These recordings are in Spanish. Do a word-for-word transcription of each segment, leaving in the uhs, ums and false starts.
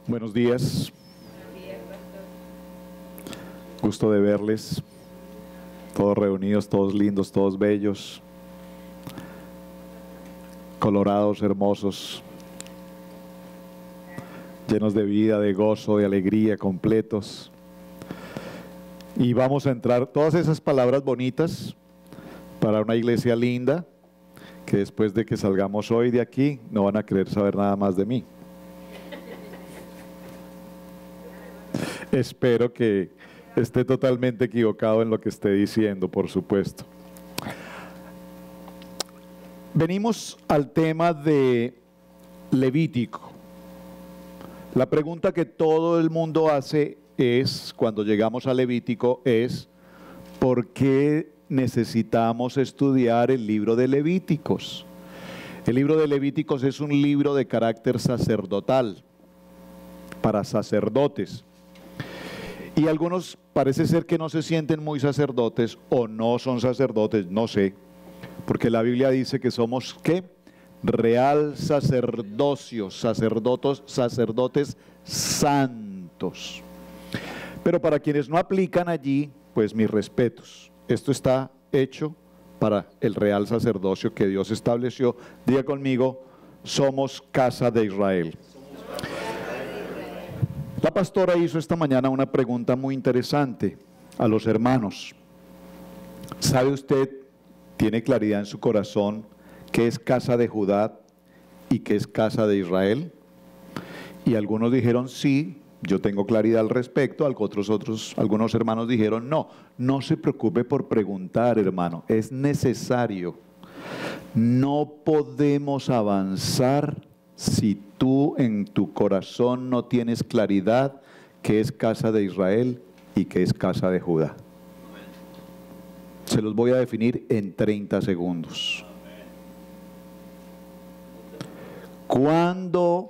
Buenos días. Gusto de verles. Todos reunidos, todos lindos, todos bellos. Colorados, hermosos. Llenos de vida, de gozo, de alegría, completos. Y vamos a entrar todas esas palabras bonitas para una iglesia linda, que después de que salgamos hoy de aquí, no van a querer saber nada más de mí. Espero que esté totalmente equivocado en lo que esté diciendo, por supuesto. Venimos al tema de Levítico. La pregunta que todo el mundo hace es, cuando llegamos a Levítico, es ¿por qué necesitamos estudiar el libro de Levíticos? El libro de Levíticos es un libro de carácter sacerdotal, para sacerdotes. Y algunos parece ser que no se sienten muy sacerdotes o no son sacerdotes, no sé. Porque la Biblia dice que somos, ¿qué? Real sacerdocio, sacerdotes, sacerdotes santos. Pero para quienes no aplican allí, pues mis respetos. Esto está hecho para el real sacerdocio que Dios estableció. Diga conmigo, somos casa de Israel. La pastora hizo esta mañana una pregunta muy interesante a los hermanos. ¿Sabe usted, tiene claridad en su corazón, qué es casa de Judá y qué es casa de Israel? Y algunos dijeron sí, yo tengo claridad al respecto. Otros, otros, algunos hermanos dijeron no. No se preocupe por preguntar, hermano, es necesario. No podemos avanzar si tú en tu corazón no tienes claridad qué es casa de Israel y qué es casa de Judá. Se los voy a definir en treinta segundos. Cuando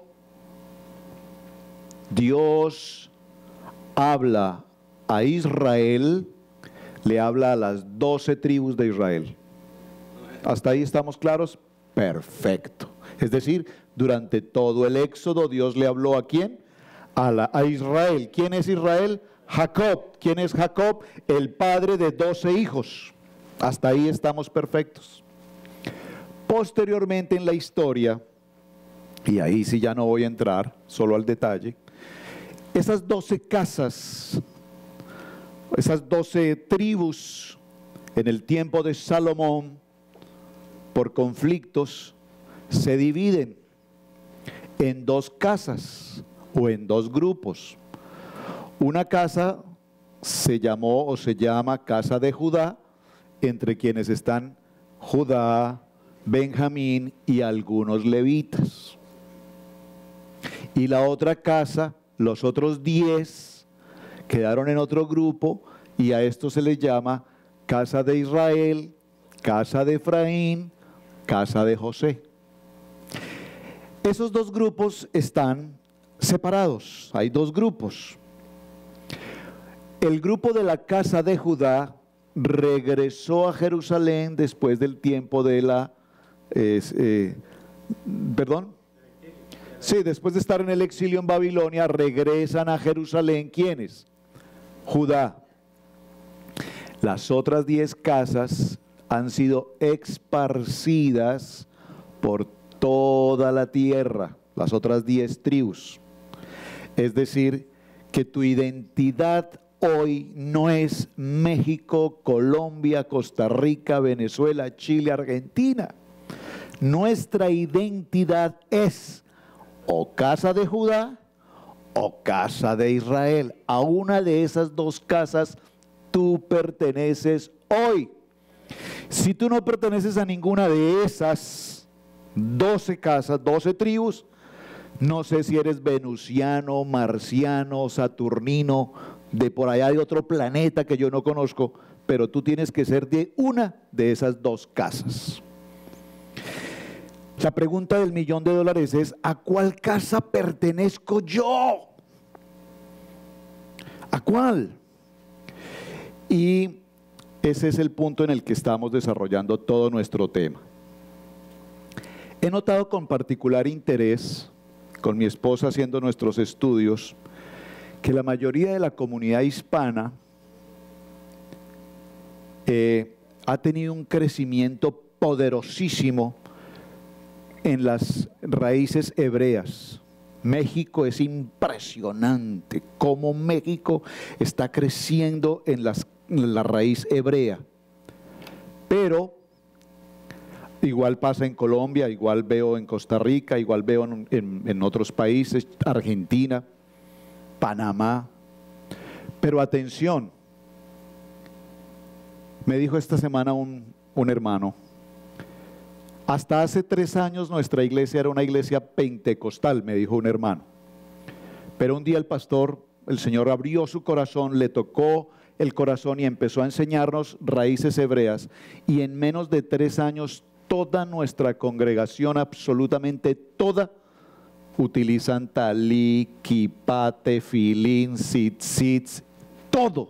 Dios habla a Israel, le habla a las doce tribus de Israel. ¿Hasta ahí estamos claros? Perfecto. Es decir, durante todo el éxodo, Dios le habló ¿a quién? A, la, a Israel. ¿Quién es Israel? Jacob. ¿Quién es Jacob? El padre de doce hijos. Hasta ahí estamos perfectos. Posteriormente en la historia, y ahí sí ya no voy a entrar, solo al detalle, esas doce casas, esas doce tribus, en el tiempo de Salomón, por conflictos, se dividen en dos casas o en dos grupos. Una casa se llamó o se llama casa de Judá, entre quienes están Judá, Benjamín y algunos levitas. Y la otra casa, los otros diez, quedaron en otro grupo y a esto se les llama casa de Israel, casa de Efraín, casa de José. Esos dos grupos están separados, hay dos grupos. El grupo de la casa de Judá regresó a Jerusalén después del tiempo de la, eh, eh, perdón, sí, después de estar en el exilio en Babilonia, regresan a Jerusalén, ¿quiénes? Judá. Las otras diez casas han sido esparcidas por toda la tierra, las otras diez tribus. Es decir, que tu identidad hoy no es México, Colombia, Costa Rica, Venezuela, Chile, Argentina. Nuestra identidad es o casa de Judá o casa de Israel. A una de esas dos casas tú perteneces hoy. Si tú no perteneces a ninguna de esas doce casas, doce tribus, no sé si eres venusiano, marciano, saturnino, de por allá de otro planeta que yo no conozco, pero tú tienes que ser de una de esas dos casas. La pregunta del millón de dólares es, ¿a cuál casa pertenezco yo? ¿A cuál? Y ese es el punto en el que estamos desarrollando todo nuestro tema. He notado con particular interés con mi esposa haciendo nuestros estudios, que la mayoría de la comunidad hispana eh, ha tenido un crecimiento poderosísimo en las raíces hebreas. México es impresionante cómo México está creciendo en, las, en la raíz hebrea. Pero igual pasa en Colombia, igual veo en Costa Rica, igual veo en, en, en otros países, Argentina, Panamá. Pero atención, me dijo esta semana un, un hermano, hasta hace tres años nuestra iglesia era una iglesia pentecostal, me dijo un hermano. Pero un día el pastor, el Señor abrió su corazón, le tocó el corazón y empezó a enseñarnos raíces hebreas. Y en menos de tres años toda nuestra congregación, absolutamente toda, utilizan talí, kipá, tefilín, tzitzit, todo.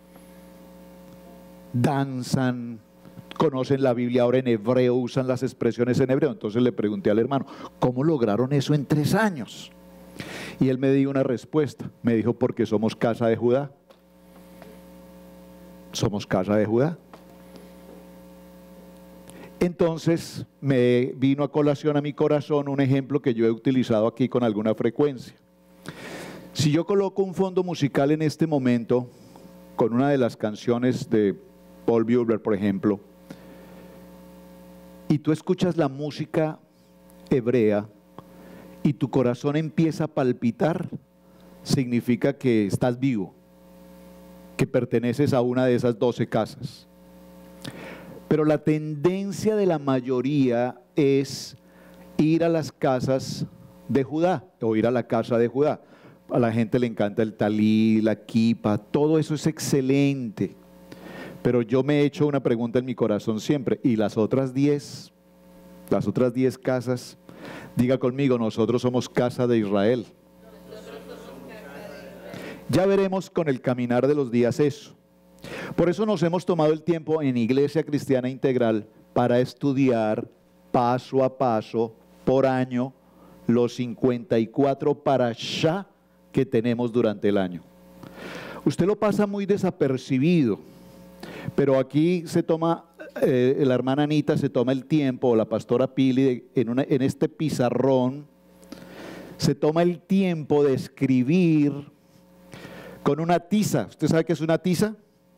Danzan, conocen la Biblia ahora en hebreo, usan las expresiones en hebreo. Entonces le pregunté al hermano, ¿cómo lograron eso en tres años? Y él me dio una respuesta, me dijo, porque somos casa de Judá. Somos casa de Judá. Entonces me vino a colación a mi corazón un ejemplo que yo he utilizado aquí con alguna frecuencia. Si yo coloco un fondo musical en este momento, con una de las canciones de Paul Bublé, por ejemplo, y tú escuchas la música hebrea y tu corazón empieza a palpitar, significa que estás vivo, que perteneces a una de esas doce casas. Pero la tendencia de la mayoría es ir a las casas de Judá, o ir a la casa de Judá. A la gente le encanta el talí, la kipa, todo eso es excelente. Pero yo me he hecho una pregunta en mi corazón siempre, ¿y las otras diez? Las otras diez casas, diga conmigo, nosotros somos casa de Israel. Ya veremos con el caminar de los días eso. Por eso nos hemos tomado el tiempo en Iglesia Cristiana Integral para estudiar paso a paso, por año, los cincuenta y cuatro parashá que tenemos durante el año. Usted lo pasa muy desapercibido, pero aquí se toma, eh, la hermana Anita se toma el tiempo, o la pastora Pili, en, una, en este pizarrón, se toma el tiempo de escribir con una tiza. ¿Usted sabe qué es una tiza?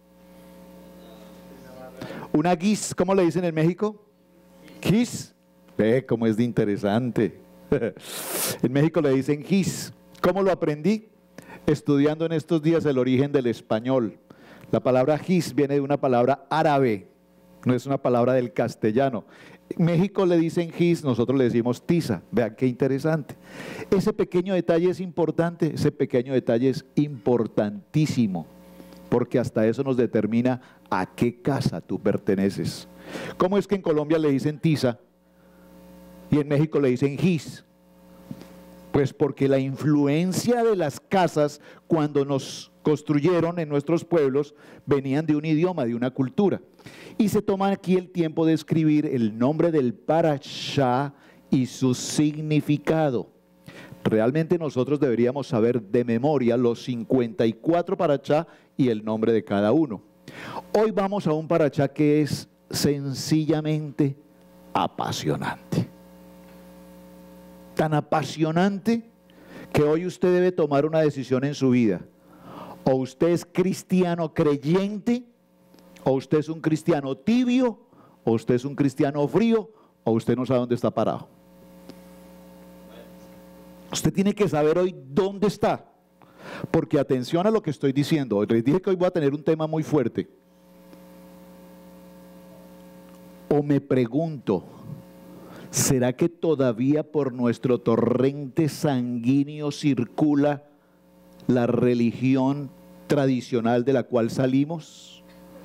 Una guis, ¿cómo le dicen en México? Gis. Ve cómo es de interesante. En México le dicen gis. ¿Cómo lo aprendí? Estudiando en estos días el origen del español. La palabra gis viene de una palabra árabe, no es una palabra del castellano. En México le dicen gis, nosotros le decimos tiza. Vean qué interesante. Ese pequeño detalle es importante, ese pequeño detalle es importantísimo, porque hasta eso nos determina a qué casa tú perteneces. ¿Cómo es que en Colombia le dicen tiza y en México le dicen gis? Pues porque la influencia de las casas cuando nos construyeron en nuestros pueblos venían de un idioma, de una cultura. Y se toma aquí el tiempo de escribir el nombre del parashá y su significado. Realmente nosotros deberíamos saber de memoria los cincuenta y cuatro parashá y el nombre de cada uno. Hoy vamos a un parashá que es sencillamente apasionante. Tan apasionante que hoy usted debe tomar una decisión en su vida. O usted es cristiano creyente, o usted es un cristiano tibio, o usted es un cristiano frío, o usted no sabe dónde está parado. Usted tiene que saber hoy dónde está. Porque atención a lo que estoy diciendo. Les dije que hoy voy a tener un tema muy fuerte. O me pregunto, ¿será que todavía por nuestro torrente sanguíneo circula la religión tradicional de la cual salimos?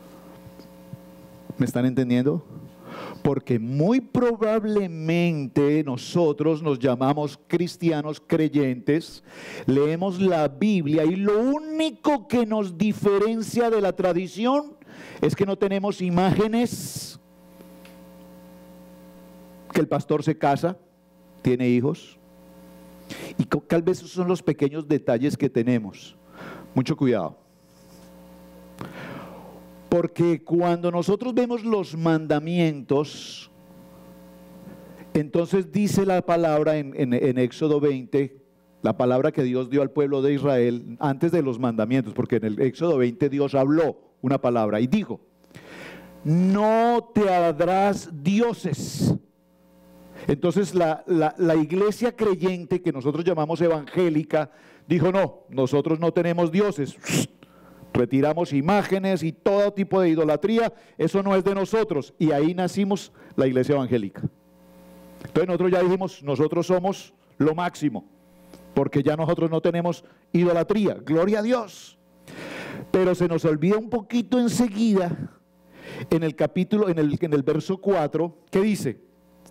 ¿Me están entendiendo? Porque muy probablemente nosotros nos llamamos cristianos creyentes, leemos la Biblia y lo único que nos diferencia de la tradición es que no tenemos imágenes, que el pastor se casa, tiene hijos, Y tal vez esos son los pequeños detalles que tenemos. Mucho cuidado. Porque cuando nosotros vemos los mandamientos, entonces dice la palabra en, en, en Éxodo veinte, la palabra que Dios dio al pueblo de Israel antes de los mandamientos, porque en el Éxodo veinte Dios habló una palabra y dijo: no te harás dioses. Entonces la, la, la iglesia creyente, que nosotros llamamos evangélica, dijo: no, nosotros no tenemos dioses, retiramos imágenes y todo tipo de idolatría, eso no es de nosotros. Y ahí nacimos la iglesia evangélica. Entonces nosotros ya dijimos: nosotros somos lo máximo, porque ya nosotros no tenemos idolatría, gloria a Dios. Pero se nos olvida un poquito enseguida, en el capítulo, en el, en el verso cuatro, ¿qué dice?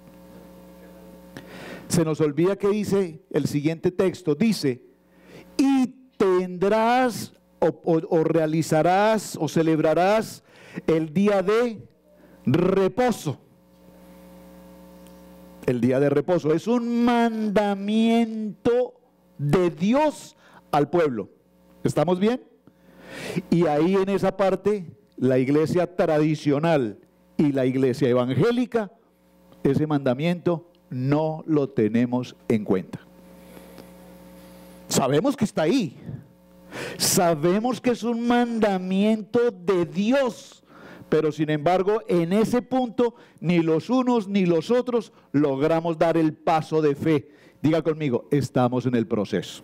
Se nos olvida que dice el siguiente texto, dice: y tendrás o, o, o realizarás o celebrarás el día de reposo. El día de reposo es un mandamiento de Dios al pueblo. ¿Estamos bien? Y ahí en esa parte, la iglesia tradicional y la iglesia evangélica, ese mandamiento no lo tenemos en cuenta. Sabemos que está ahí, sabemos que es un mandamiento de Dios, pero sin embargo en ese punto ni los unos ni los otros logramos dar el paso de fe. Diga conmigo: estamos en el proceso.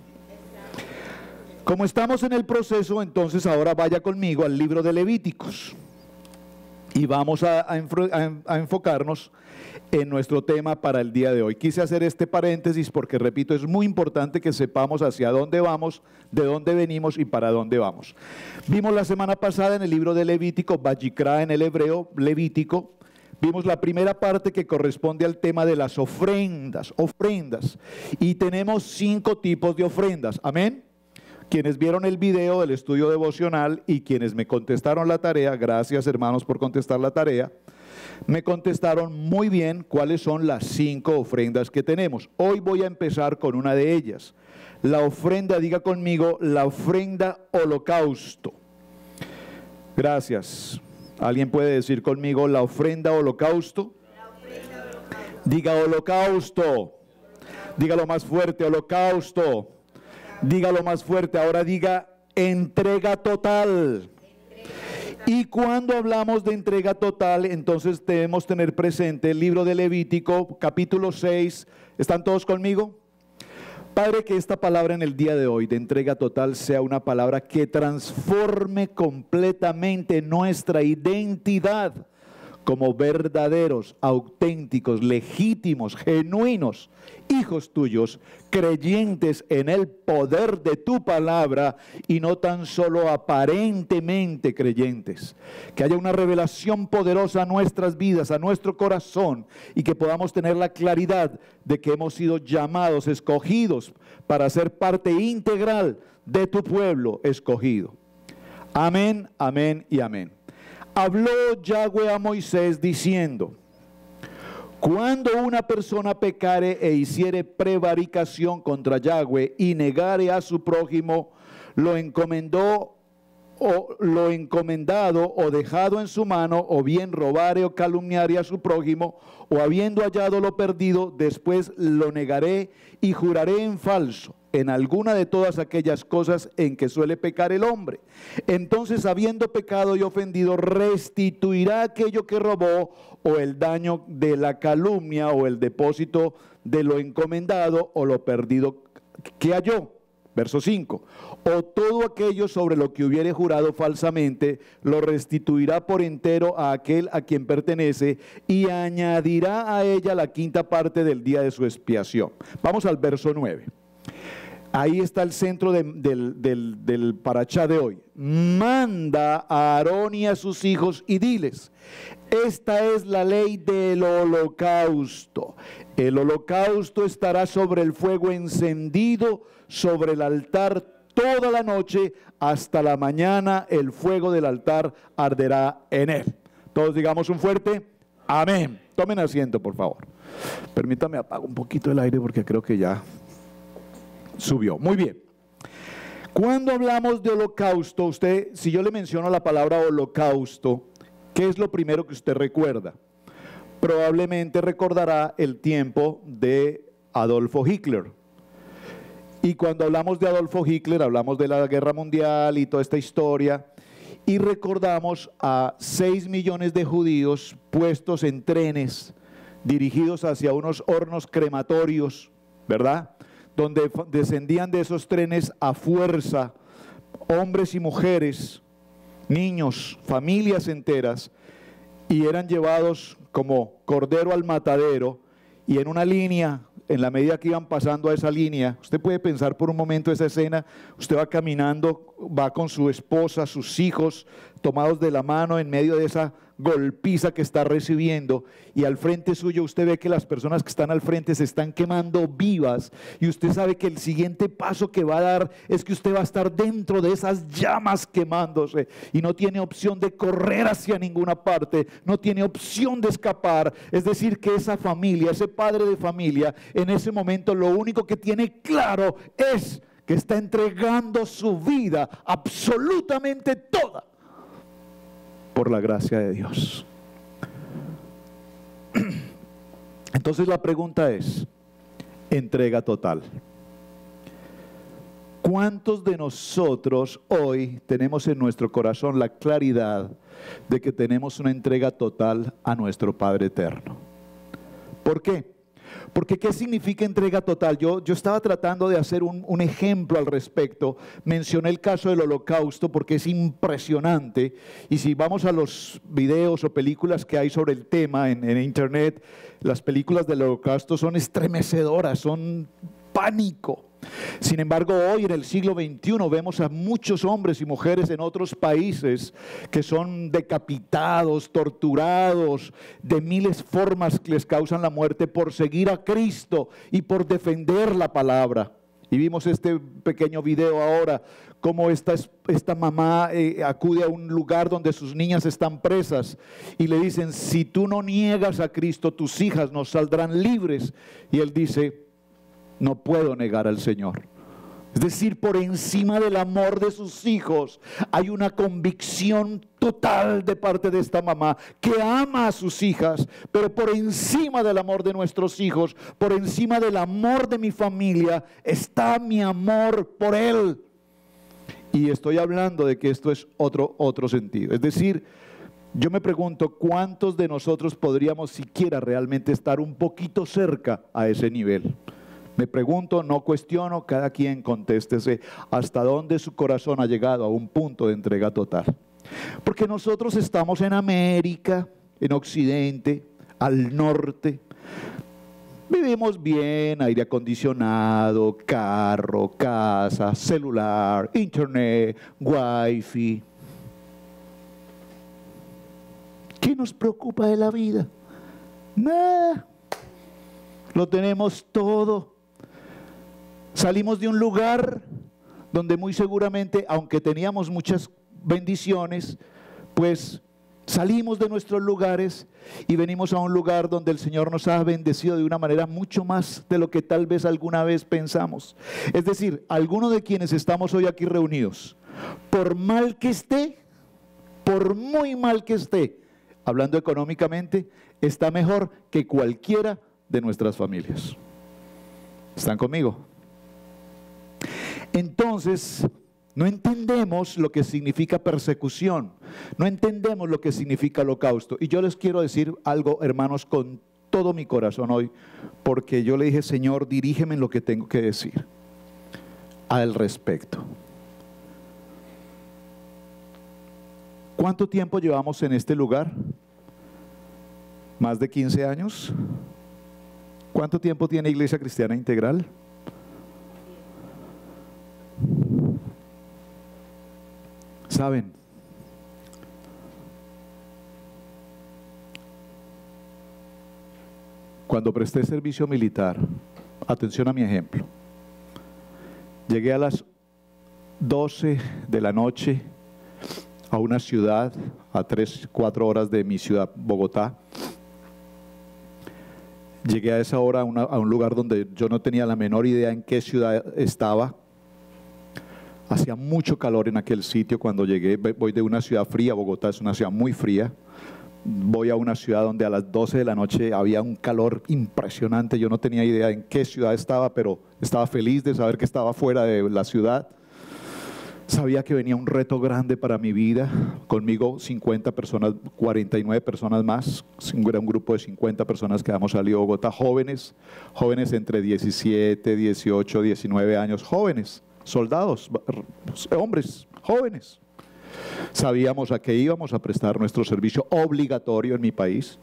Como estamos en el proceso, entonces ahora vaya conmigo al libro de Levíticos y vamos a, a, a enfocarnos en nuestro tema para el día de hoy. Quise hacer este paréntesis porque, repito, es muy importante que sepamos hacia dónde vamos, de dónde venimos y para dónde vamos. Vimos la semana pasada en el libro de Levítico, Vayikra en el hebreo, Levítico, vimos la primera parte que corresponde al tema de las ofrendas, ofrendas, y tenemos cinco tipos de ofrendas, amén. Quienes vieron el video del estudio devocional y quienes me contestaron la tarea, gracias hermanos por contestar la tarea, me contestaron muy bien cuáles son las cinco ofrendas que tenemos. Hoy voy a empezar con una de ellas. La ofrenda, diga conmigo, la ofrenda holocausto. Gracias. ¿Alguien puede decir conmigo la ofrenda holocausto? La ofrenda holocausto. Diga holocausto. Dígalo más fuerte, holocausto. Dígalo más fuerte, ahora diga entrega total. Y cuando hablamos de entrega total, entonces debemos tener presente el libro de Levítico, capítulo seis. ¿Están todos conmigo? Padre, que esta palabra en el día de hoy de entrega total sea una palabra que transforme completamente nuestra identidad como verdaderos, auténticos, legítimos, genuinos hijos tuyos, creyentes en el poder de tu palabra y no tan solo aparentemente creyentes. Que haya una revelación poderosa a nuestras vidas, a nuestro corazón, y que podamos tener la claridad de que hemos sido llamados, escogidos para ser parte integral de tu pueblo escogido. Amén, amén y amén. Habló Yahweh a Moisés diciendo: cuando una persona pecare e hiciere prevaricación contra Yahweh y negare a su prójimo, lo encomendó o lo encomendado o dejado en su mano, o bien robare o calumniare a su prójimo, o habiendo hallado lo perdido, después lo negaré y juraré en falso en alguna de todas aquellas cosas en que suele pecar el hombre. Entonces, habiendo pecado y ofendido, restituirá aquello que robó, o el daño de la calumnia, o el depósito de lo encomendado, o lo perdido que halló. Verso cinco, o todo aquello sobre lo que hubiere jurado falsamente, lo restituirá por entero a aquel a quien pertenece, y añadirá a ella la quinta parte del día de su expiación. Vamos al verso nueve. Ahí está el centro de, del, del, del parachá de hoy. Manda a Aarón y a sus hijos y diles: esta es la ley del holocausto. El holocausto estará sobre el fuego encendido sobre el altar toda la noche, hasta la mañana el fuego del altar arderá en él. Todos digamos un fuerte amén. Tomen asiento, por favor. Permítame apago un poquito el aire porque creo que ya... subió. Muy bien. Cuando hablamos de holocausto, usted, si yo le menciono la palabra holocausto, ¿qué es lo primero que usted recuerda? Probablemente recordará el tiempo de Adolfo Hitler. Y cuando hablamos de Adolfo Hitler, hablamos de la Guerra Mundial y toda esta historia, y recordamos a seis millones de judíos puestos en trenes dirigidos hacia unos hornos crematorios, ¿verdad?, donde descendían de esos trenes a fuerza hombres y mujeres, niños, familias enteras, y eran llevados como cordero al matadero, y en una línea, en la medida que iban pasando a esa línea, usted puede pensar por un momento esa escena, usted va caminando, va con su esposa, sus hijos, tomados de la mano en medio de esa golpiza que está recibiendo, y al frente suyo usted ve que las personas que están al frente se están quemando vivas, y usted sabe que el siguiente paso que va a dar es que usted va a estar dentro de esas llamas quemándose, y no tiene opción de correr hacia ninguna parte, no tiene opción de escapar. Es decir, que esa familia, ese padre de familia, en ese momento lo único que tiene claro es que está entregando su vida absolutamente toda por la gracia de Dios. Entonces la pregunta es, entrega total. ¿Cuántos de nosotros hoy tenemos en nuestro corazón la claridad de que tenemos una entrega total a nuestro Padre Eterno? ¿Por qué? Porque ¿qué significa entrega total? Yo, yo estaba tratando de hacer un, un ejemplo al respecto. Mencioné el caso del holocausto porque es impresionante. Y si vamos a los videos o películas que hay sobre el tema en, en internet, las películas del holocausto son estremecedoras, son pánico. Sin embargo, hoy en el siglo veintiuno vemos a muchos hombres y mujeres en otros países que son decapitados, torturados, de miles formas que les causan la muerte por seguir a Cristo y por defender la palabra. Y vimos este pequeño video ahora, cómo esta, esta mamá eh, acude a un lugar donde sus niñas están presas y le dicen, si tú no niegas a Cristo, tus hijas no saldrán libres. Y él dice, no puedo negar al Señor. Es decir, por encima del amor de sus hijos hay una convicción total de parte de esta mamá que ama a sus hijas, pero por encima del amor de nuestros hijos, por encima del amor de mi familia, está mi amor por Él. Y estoy hablando de que esto es otro, otro sentido. Es decir, yo me pregunto cuántos de nosotros podríamos siquiera realmente estar un poquito cerca a ese nivel. Me pregunto, no cuestiono, cada quien contéstese hasta dónde su corazón ha llegado a un punto de entrega total. Porque nosotros estamos en América, en Occidente, al norte. Vivimos bien, aire acondicionado, carro, casa, celular, internet, wifi. ¿Qué nos preocupa de la vida? Nada. Lo tenemos todo. Salimos de un lugar donde muy seguramente, aunque teníamos muchas bendiciones, pues salimos de nuestros lugares y venimos a un lugar donde el Señor nos ha bendecido de una manera mucho más de lo que tal vez alguna vez pensamos. Es decir, alguno de quienes estamos hoy aquí reunidos, por mal que esté, por muy mal que esté, hablando económicamente, está mejor que cualquiera de nuestras familias. ¿Están conmigo? Entonces, no entendemos lo que significa persecución, no entendemos lo que significa holocausto. Y yo les quiero decir algo, hermanos, con todo mi corazón hoy, porque yo le dije, Señor, dirígeme en lo que tengo que decir al respecto. ¿Cuánto tiempo llevamos en este lugar? ¿Más de quince años? ¿Cuánto tiempo tiene Iglesia Cristiana Integral? ¿Saben? Cuando presté servicio militar, atención a mi ejemplo, llegué a las doce de la noche a una ciudad, a tres, cuatro horas de mi ciudad, Bogotá. Llegué a esa hora a, una, a un lugar donde yo no tenía la menor idea en qué ciudad estaba. Hacía mucho calor en aquel sitio cuando llegué. Voy de una ciudad fría, Bogotá es una ciudad muy fría. Voy a una ciudad donde a las doce de la noche había un calor impresionante. Yo no tenía idea en qué ciudad estaba, pero estaba feliz de saber que estaba fuera de la ciudad. Sabía que venía un reto grande para mi vida. Conmigo cincuenta personas, cuarenta y nueve personas más. Era un grupo de cincuenta personas que habíamos salido a Bogotá. Jóvenes, jóvenes entre diecisiete, dieciocho, diecinueve años. Jóvenes, soldados, hombres, jóvenes. Sabíamos a qué íbamos a prestar nuestro servicio obligatorio en mi país.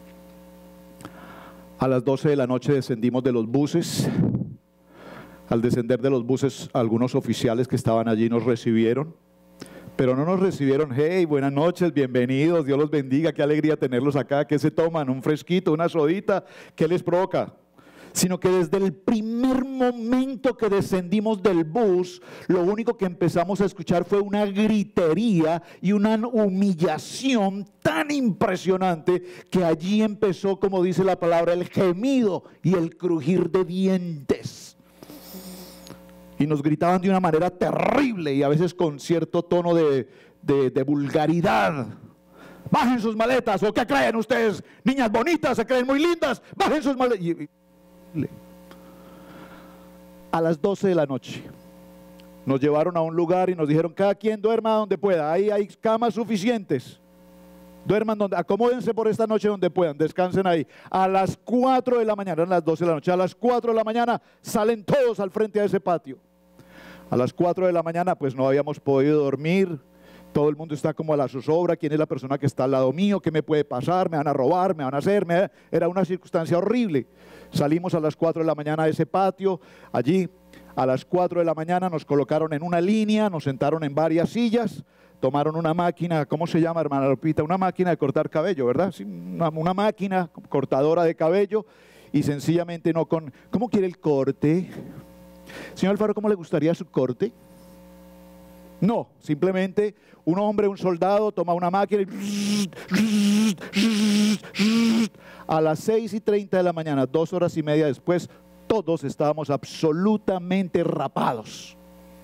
A las doce de la noche descendimos de los buses. Al descender de los buses, algunos oficiales que estaban allí nos recibieron, pero no nos recibieron, hey, buenas noches, bienvenidos, Dios los bendiga, qué alegría tenerlos acá, ¿qué se toman? ¿Un fresquito, una sodita? ¿Qué les provoca? Sino que desde el primer momento que descendimos del bus, lo único que empezamos a escuchar fue una gritería y una humillación tan impresionante que allí empezó, como dice la palabra, el gemido y el crujir de dientes. Y nos gritaban de una manera terrible y a veces con cierto tono de, de, de vulgaridad. Bajen sus maletas, ¿o qué creen ustedes? Niñas bonitas, se creen muy lindas, bajen sus maletas. Y, y, a las doce de la noche nos llevaron a un lugar y nos dijeron, cada quien duerma donde pueda, ahí hay camas suficientes. Duerman donde, acomódense por esta noche donde puedan, descansen ahí. A las cuatro de la mañana, eran las doce de la noche, a las cuatro de la mañana salen todos al frente a ese patio. A las cuatro de la mañana pues no habíamos podido dormir, todo el mundo está como a la zozobra, quién es la persona que está al lado mío, qué me puede pasar, me van a robar, me van a hacer, me... era una circunstancia horrible. Salimos a las cuatro de la mañana a ese patio, allí a las cuatro de la mañana nos colocaron en una línea, nos sentaron en varias sillas, tomaron una máquina, ¿cómo se llama, hermana Lupita? Una máquina de cortar cabello, ¿verdad? Sí, una, una máquina cortadora de cabello y sencillamente no con... ¿Cómo quiere el corte? Señor Alfaro, ¿cómo le gustaría su corte? No, simplemente un hombre, un soldado, toma una máquina y... A las seis y treinta de la mañana, dos horas y media después, todos estábamos absolutamente rapados.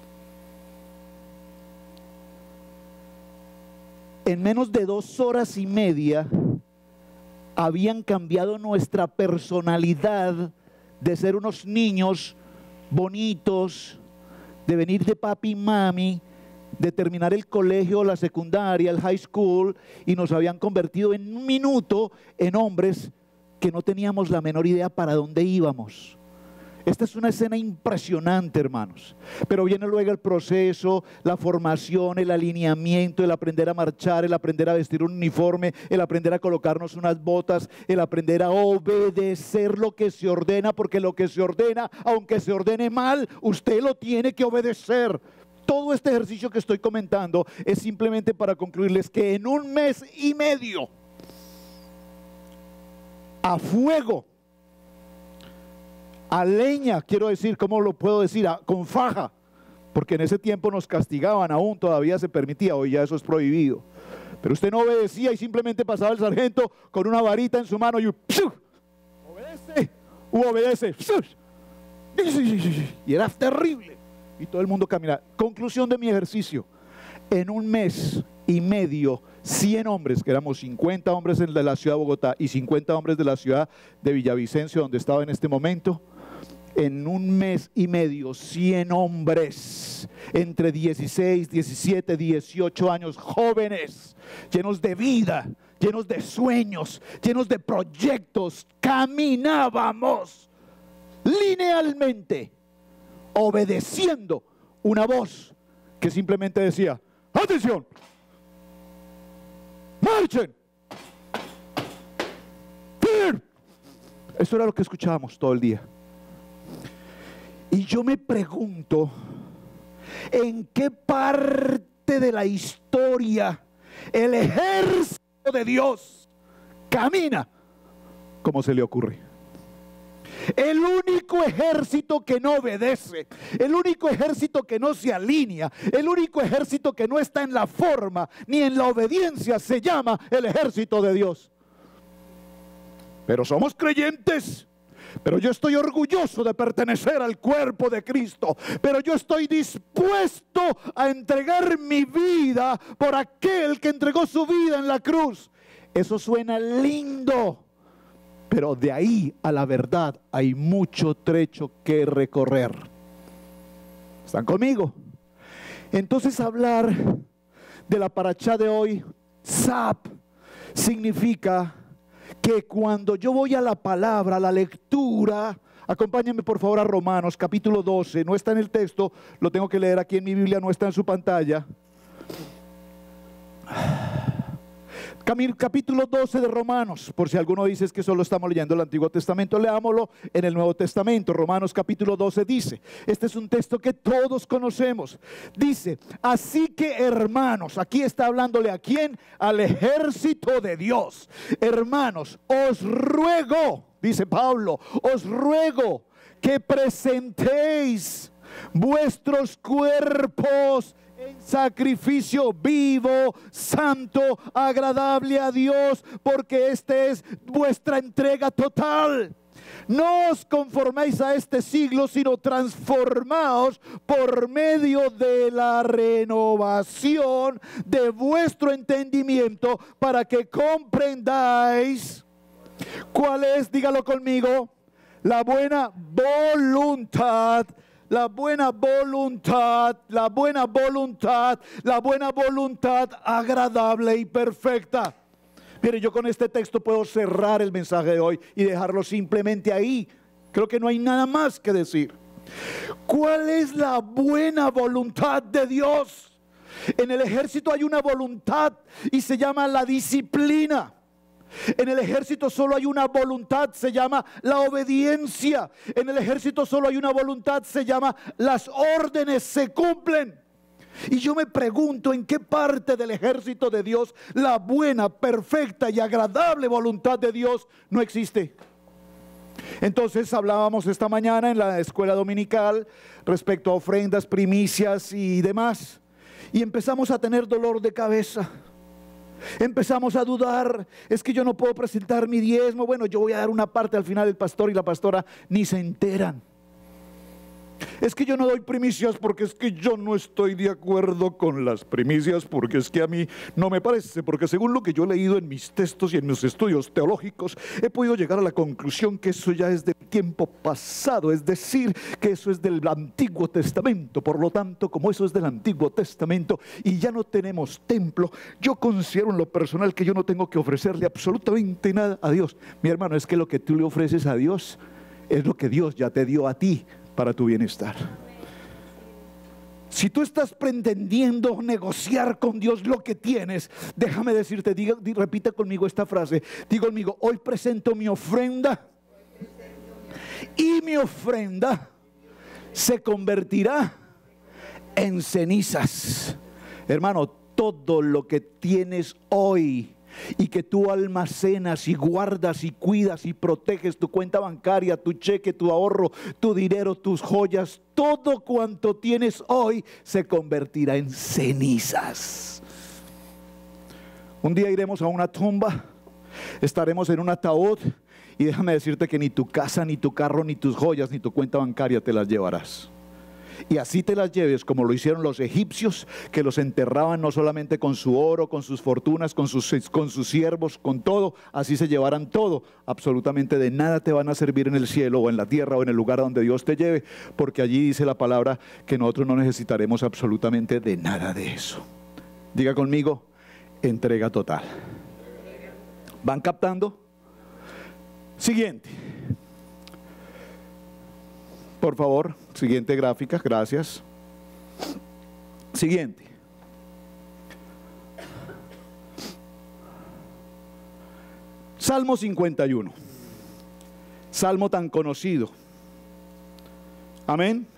En menos de dos horas y media habían cambiado nuestra personalidad de ser unos niños bonitos, de venir de papi y mami, de terminar el colegio, la secundaria, el high school, y nos habían convertido en un minuto en hombres que no teníamos la menor idea para dónde íbamos. Esta es una escena impresionante, hermanos, pero viene luego el proceso, la formación, el alineamiento, el aprender a marchar, el aprender a vestir un uniforme, el aprender a colocarnos unas botas, el aprender a obedecer lo que se ordena, porque lo que se ordena, aunque se ordene mal, usted lo tiene que obedecer. Todo este ejercicio que estoy comentando es simplemente para concluirles que en un mes y medio, a fuego, a leña, quiero decir, ¿cómo lo puedo decir? A, con faja, porque en ese tiempo nos castigaban, aún todavía se permitía, hoy ya eso es prohibido. Pero usted no obedecía y simplemente pasaba el sargento con una varita en su mano y ¡pshu! Obedece, u obedece, ¡pshu! Y era terrible. Y todo el mundo caminaba. Conclusión de mi ejercicio: en un mes y medio, cien hombres, que éramos cincuenta hombres de la ciudad de Bogotá y cincuenta hombres de la ciudad de Villavicencio, donde estaba en este momento. En un mes y medio, cien hombres entre dieciséis, diecisiete, dieciocho años, jóvenes, llenos de vida, llenos de sueños, llenos de proyectos, caminábamos linealmente, obedeciendo una voz que simplemente decía: ¡atención! ¡Marchen! ¡Fir! Eso era lo que escuchábamos todo el día. Y yo me pregunto, ¿en qué parte de la historia el ejército de Dios camina como se le ocurre? El único ejército que no obedece, el único ejército que no se alinea, el único ejército que no está en la forma ni en la obediencia se llama el ejército de Dios. Pero somos creyentes. pero yo estoy orgulloso de pertenecer al cuerpo de Cristo, pero yo estoy dispuesto a entregar mi vida por aquel que entregó su vida en la cruz. Eso suena lindo, pero de ahí a la verdad hay mucho trecho que recorrer. ¿Están conmigo? Entonces hablar de la parashá de hoy, Tzap, significa que cuando yo voy a la palabra, a la lectura, acompáñenme por favor a Romanos capítulo doce, no está en el texto, lo tengo que leer aquí en mi Biblia, no está en su pantalla. Capítulo doce de Romanos, por si alguno dice que solo estamos leyendo el Antiguo Testamento, leámoslo en el Nuevo Testamento. Romanos capítulo doce dice, este es un texto que todos conocemos, dice, así que hermanos, aquí está hablándole a quién, al ejército de Dios. Hermanos, os ruego, dice Pablo, os ruego que presentéis vuestros cuerpos en sacrificio vivo, santo, agradable a Dios, porque esta es vuestra entrega total. No os conforméis a este siglo, sino transformaos por medio de la renovación de vuestro entendimiento, para que comprendáis cuál es, dígalo conmigo, la buena voluntad La buena voluntad, la buena voluntad, la buena voluntad agradable y perfecta. Mire, yo con este texto puedo cerrar el mensaje de hoy y dejarlo simplemente ahí. Creo que no hay nada más que decir. ¿Cuál es la buena voluntad de Dios? En el ejército hay una voluntad y se llama la disciplina. En el ejército solo hay una voluntad, se llama la obediencia. En el ejército solo hay una voluntad, se llama las órdenes se cumplen. Y yo me pregunto, ¿en qué parte del ejército de Dios la buena, perfecta y agradable voluntad de Dios no existe? Entonces hablábamos esta mañana en la escuela dominical respecto a ofrendas, primicias y demás, y empezamos a tener dolor de cabeza. Empezamos a dudar, es que yo no puedo presentar mi diezmo. Bueno, yo voy a dar una parte, al final el pastor y la pastora ni se enteran. Es que yo no doy primicias porque es que yo no estoy de acuerdo con las primicias, porque es que a mí no me parece, porque según lo que yo he leído en mis textos y en mis estudios teológicos, he podido llegar a la conclusión que eso ya es del tiempo pasado, es decir, que eso es del Antiguo Testamento. Por lo tanto, como eso es del Antiguo Testamento y ya no tenemos templo, yo considero en lo personal que yo no tengo que ofrecerle absolutamente nada a Dios. Mi hermano, es que lo que tú le ofreces a Dios es lo que Dios ya te dio a ti para tu bienestar. Si tú estás pretendiendo negociar con Dios lo que tienes, déjame decirte, diga, repite conmigo esta frase, diga conmigo, hoy presento mi ofrenda y mi ofrenda se convertirá en cenizas. Hermano, todo lo que tienes hoy y que tú almacenas y guardas y cuidas y proteges, tu cuenta bancaria, tu cheque, tu ahorro, tu dinero, tus joyas, todo cuanto tienes hoy se convertirá en cenizas. Un día iremos a una tumba, estaremos en un ataúd y déjame decirte que ni tu casa, ni tu carro, ni tus joyas, ni tu cuenta bancaria te las llevarás. Y así te las lleves como lo hicieron los egipcios, que los enterraban no solamente con su oro, con sus fortunas, con sus, con sus siervos, con todo, así se llevarán todo. Absolutamente de nada te van a servir en el cielo o en la tierra o en el lugar donde Dios te lleve, porque allí dice la palabra que nosotros no necesitaremos absolutamente de nada de eso. Diga conmigo, entrega total. ¿Van captando? Siguiente. Por favor, siguiente gráfica, gracias. Siguiente. Salmo cincuenta y uno. Salmo tan conocido. Amén.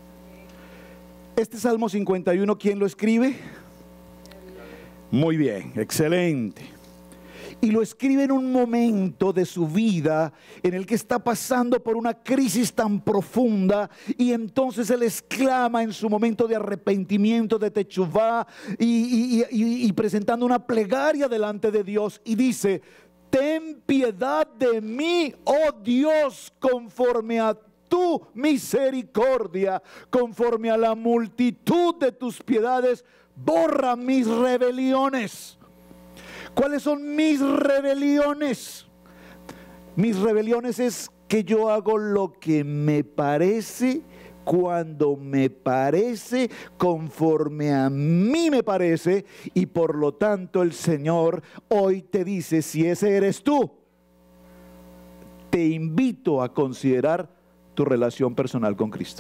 Este Salmo cincuenta y uno, ¿quién lo escribe? Muy bien, excelente. Y lo escribe en un momento de su vida en el que está pasando por una crisis tan profunda, y entonces él exclama en su momento de arrepentimiento, de techuvá, y, y, y, y presentando una plegaria delante de Dios, y dice: ten piedad de mí, oh Dios, conforme a tu misericordia, conforme a la multitud de tus piedades, borra mis rebeliones. ¿Cuáles son mis rebeliones? Mis rebeliones es que yo hago lo que me parece, cuando me parece, conforme a mí me parece, y por lo tanto el Señor hoy te dice, si ese eres tú, te invito a considerar tu relación personal con Cristo.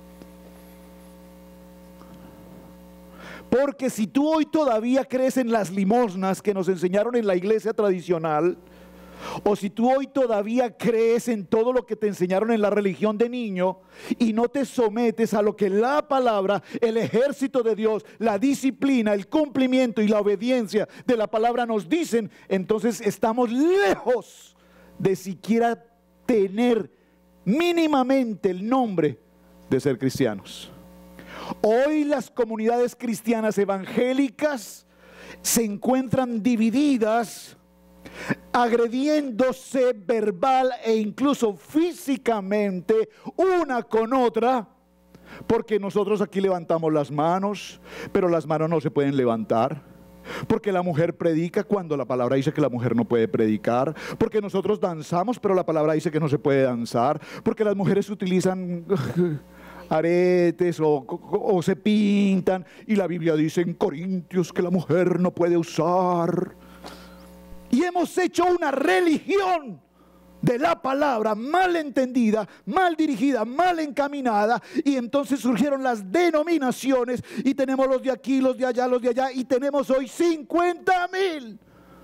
Porque si tú hoy todavía crees en las limosnas que nos enseñaron en la iglesia tradicional, o si tú hoy todavía crees en todo lo que te enseñaron en la religión de niño y no te sometes a lo que la palabra, el ejército de Dios, la disciplina, el cumplimiento y la obediencia de la palabra nos dicen, entonces estamos lejos de siquiera tener mínimamente el nombre de ser cristianos. Hoy las comunidades cristianas evangélicas se encuentran divididas, agrediéndose verbal e incluso físicamente una con otra, porque nosotros aquí levantamos las manos, pero las manos no se pueden levantar. Porque la mujer predica cuando la palabra dice que la mujer no puede predicar. Porque nosotros danzamos, pero la palabra dice que no se puede danzar. Porque las mujeres utilizan aretes o, o, o se pintan, y la Biblia dice en Corintios que la mujer no puede usar. Y hemos hecho una religión de la palabra mal entendida, mal dirigida, mal encaminada, y entonces surgieron las denominaciones y tenemos los de aquí, los de allá, los de allá, y tenemos hoy cincuenta mil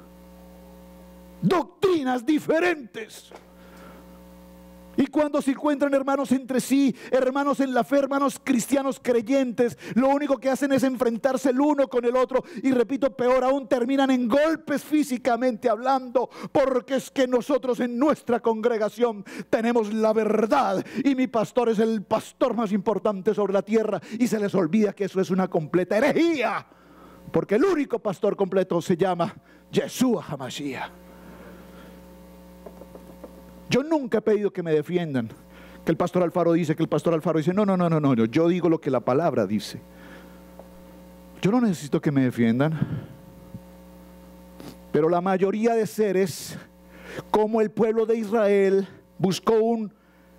doctrinas diferentes. Y cuando se encuentran hermanos entre sí, hermanos en la fe, hermanos cristianos creyentes, lo único que hacen es enfrentarse el uno con el otro. Y repito, peor aún, terminan en golpes físicamente hablando, porque es que nosotros en nuestra congregación tenemos la verdad y mi pastor es el pastor más importante sobre la tierra, y se les olvida que eso es una completa herejía, porque el único pastor completo se llama Yeshua HaMashiach. Yo nunca he pedido que me defiendan, que el pastor Alfaro dice, que el pastor Alfaro dice. No, no, no, no, no, yo digo lo que la palabra dice. Yo no necesito que me defiendan. Pero la mayoría de seres, como el pueblo de Israel, buscó un,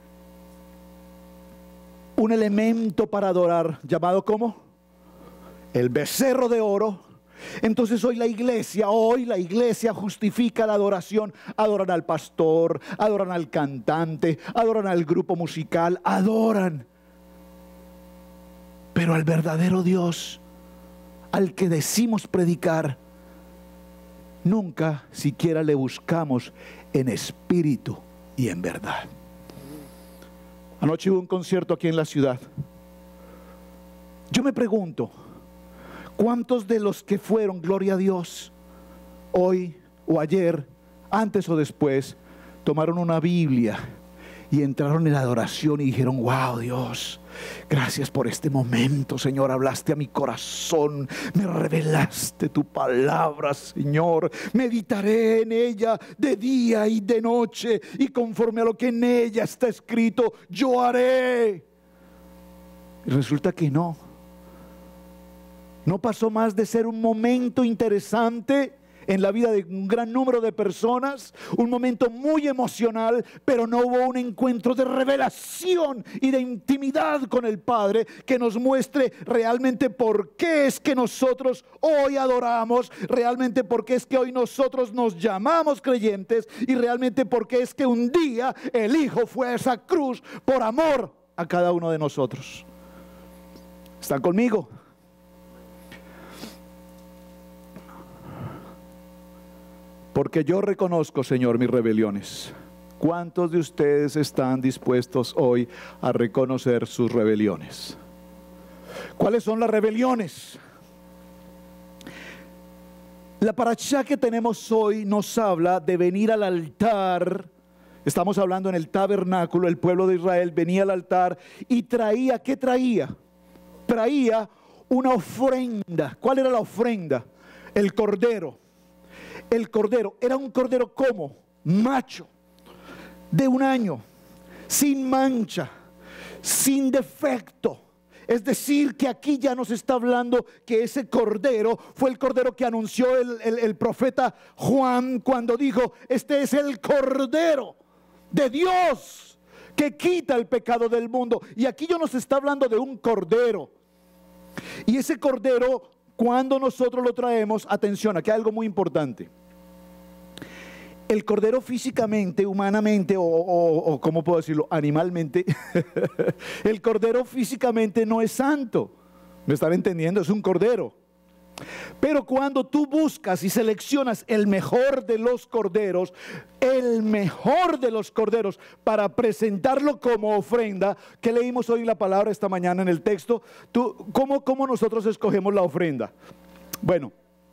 un elemento para adorar, llamado ¿cómo? El becerro de oro. Entonces hoy la iglesia, hoy la iglesia justifica la adoración. Adoran al pastor, adoran al cantante, adoran al grupo musical, adoran. Pero al verdadero Dios, al que decimos predicar, nunca siquiera le buscamos en espíritu y en verdad. Anoche hubo un concierto aquí en la ciudad. Yo me pregunto, ¿cuántos de los que fueron, gloria a Dios, hoy o ayer, antes o después, tomaron una Biblia y entraron en la adoración y dijeron: wow, Dios, gracias por este momento, Señor, hablaste a mi corazón, me revelaste tu palabra, Señor, meditaré en ella de día y de noche, y conforme a lo que en ella está escrito, yo haré? Y resulta que no. No pasó más de ser un momento interesante en la vida de un gran número de personas, un momento muy emocional, pero no hubo un encuentro de revelación y de intimidad con el Padre que nos muestre realmente por qué es que nosotros hoy adoramos, realmente por qué es que hoy nosotros nos llamamos creyentes, y realmente por qué es que un día el Hijo fue a esa cruz por amor a cada uno de nosotros. ¿Están conmigo? Porque yo reconozco, Señor, mis rebeliones. ¿Cuántos de ustedes están dispuestos hoy a reconocer sus rebeliones? ¿Cuáles son las rebeliones? La parashá que tenemos hoy nos habla de venir al altar. Estamos hablando en el tabernáculo. El pueblo de Israel venía al altar y traía, ¿qué traía? Traía una ofrenda. ¿Cuál era la ofrenda? El cordero. el cordero era un cordero como macho, de un año, sin mancha, sin defecto. Es decir, que aquí ya nos está hablando que ese cordero fue el cordero que anunció el, el, el profeta Juan cuando dijo: este es el cordero de Dios que quita el pecado del mundo. Y aquí ya nos está hablando de un cordero. Y ese cordero, cuando nosotros lo traemos, atención, aquí hay algo muy importante. El cordero físicamente, humanamente, o, o, o ¿cómo puedo decirlo? Animalmente, el cordero físicamente no es santo. ¿Me están entendiendo? Es un cordero. Pero cuando tú buscas y seleccionas el mejor de los corderos, el mejor de los corderos para presentarlo como ofrenda, que leímos hoy la palabra esta mañana en el texto, tú, ¿cómo, cómo nosotros escogemos la ofrenda? Bueno,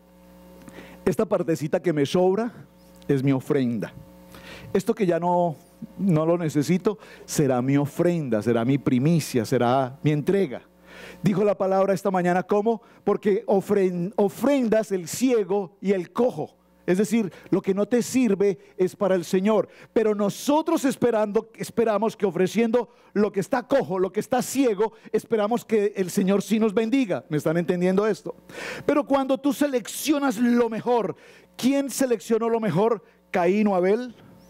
esta partecita que me sobra es mi ofrenda. Esto que ya no, no lo necesito será mi ofrenda, será mi primicia, será mi entrega. Dijo la palabra esta mañana, ¿cómo? Porque ofren, ofrendas el ciego y el cojo. Es decir, lo que no te sirve es para el Señor. Pero nosotros esperando, esperamos que ofreciendo lo que está cojo, lo que está ciego, esperamos que el Señor sí nos bendiga. ¿Me están entendiendo esto? Pero cuando tú seleccionas lo mejor, ¿quién seleccionó lo mejor? ¿Caín o Abel?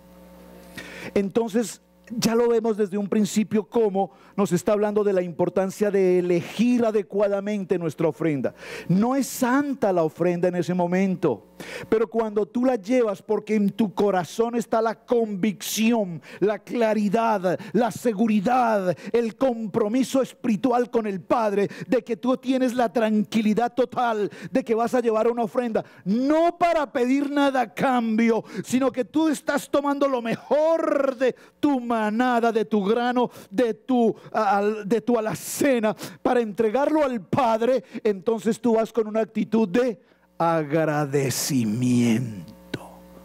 Entonces ya lo vemos desde un principio cómo nos está hablando de la importancia de elegir adecuadamente nuestra ofrenda. No es santa la ofrenda en ese momento, pero cuando tú la llevas porque en tu corazón está la convicción, la claridad, la seguridad, el compromiso espiritual con el Padre, de que tú tienes la tranquilidad total de que vas a llevar una ofrenda, no para pedir nada a cambio, sino que tú estás tomando lo mejor de tu manada, de tu grano, de tu, de tu alacena, para entregarlo al Padre. Entonces tú vas con una actitud de agradecimiento.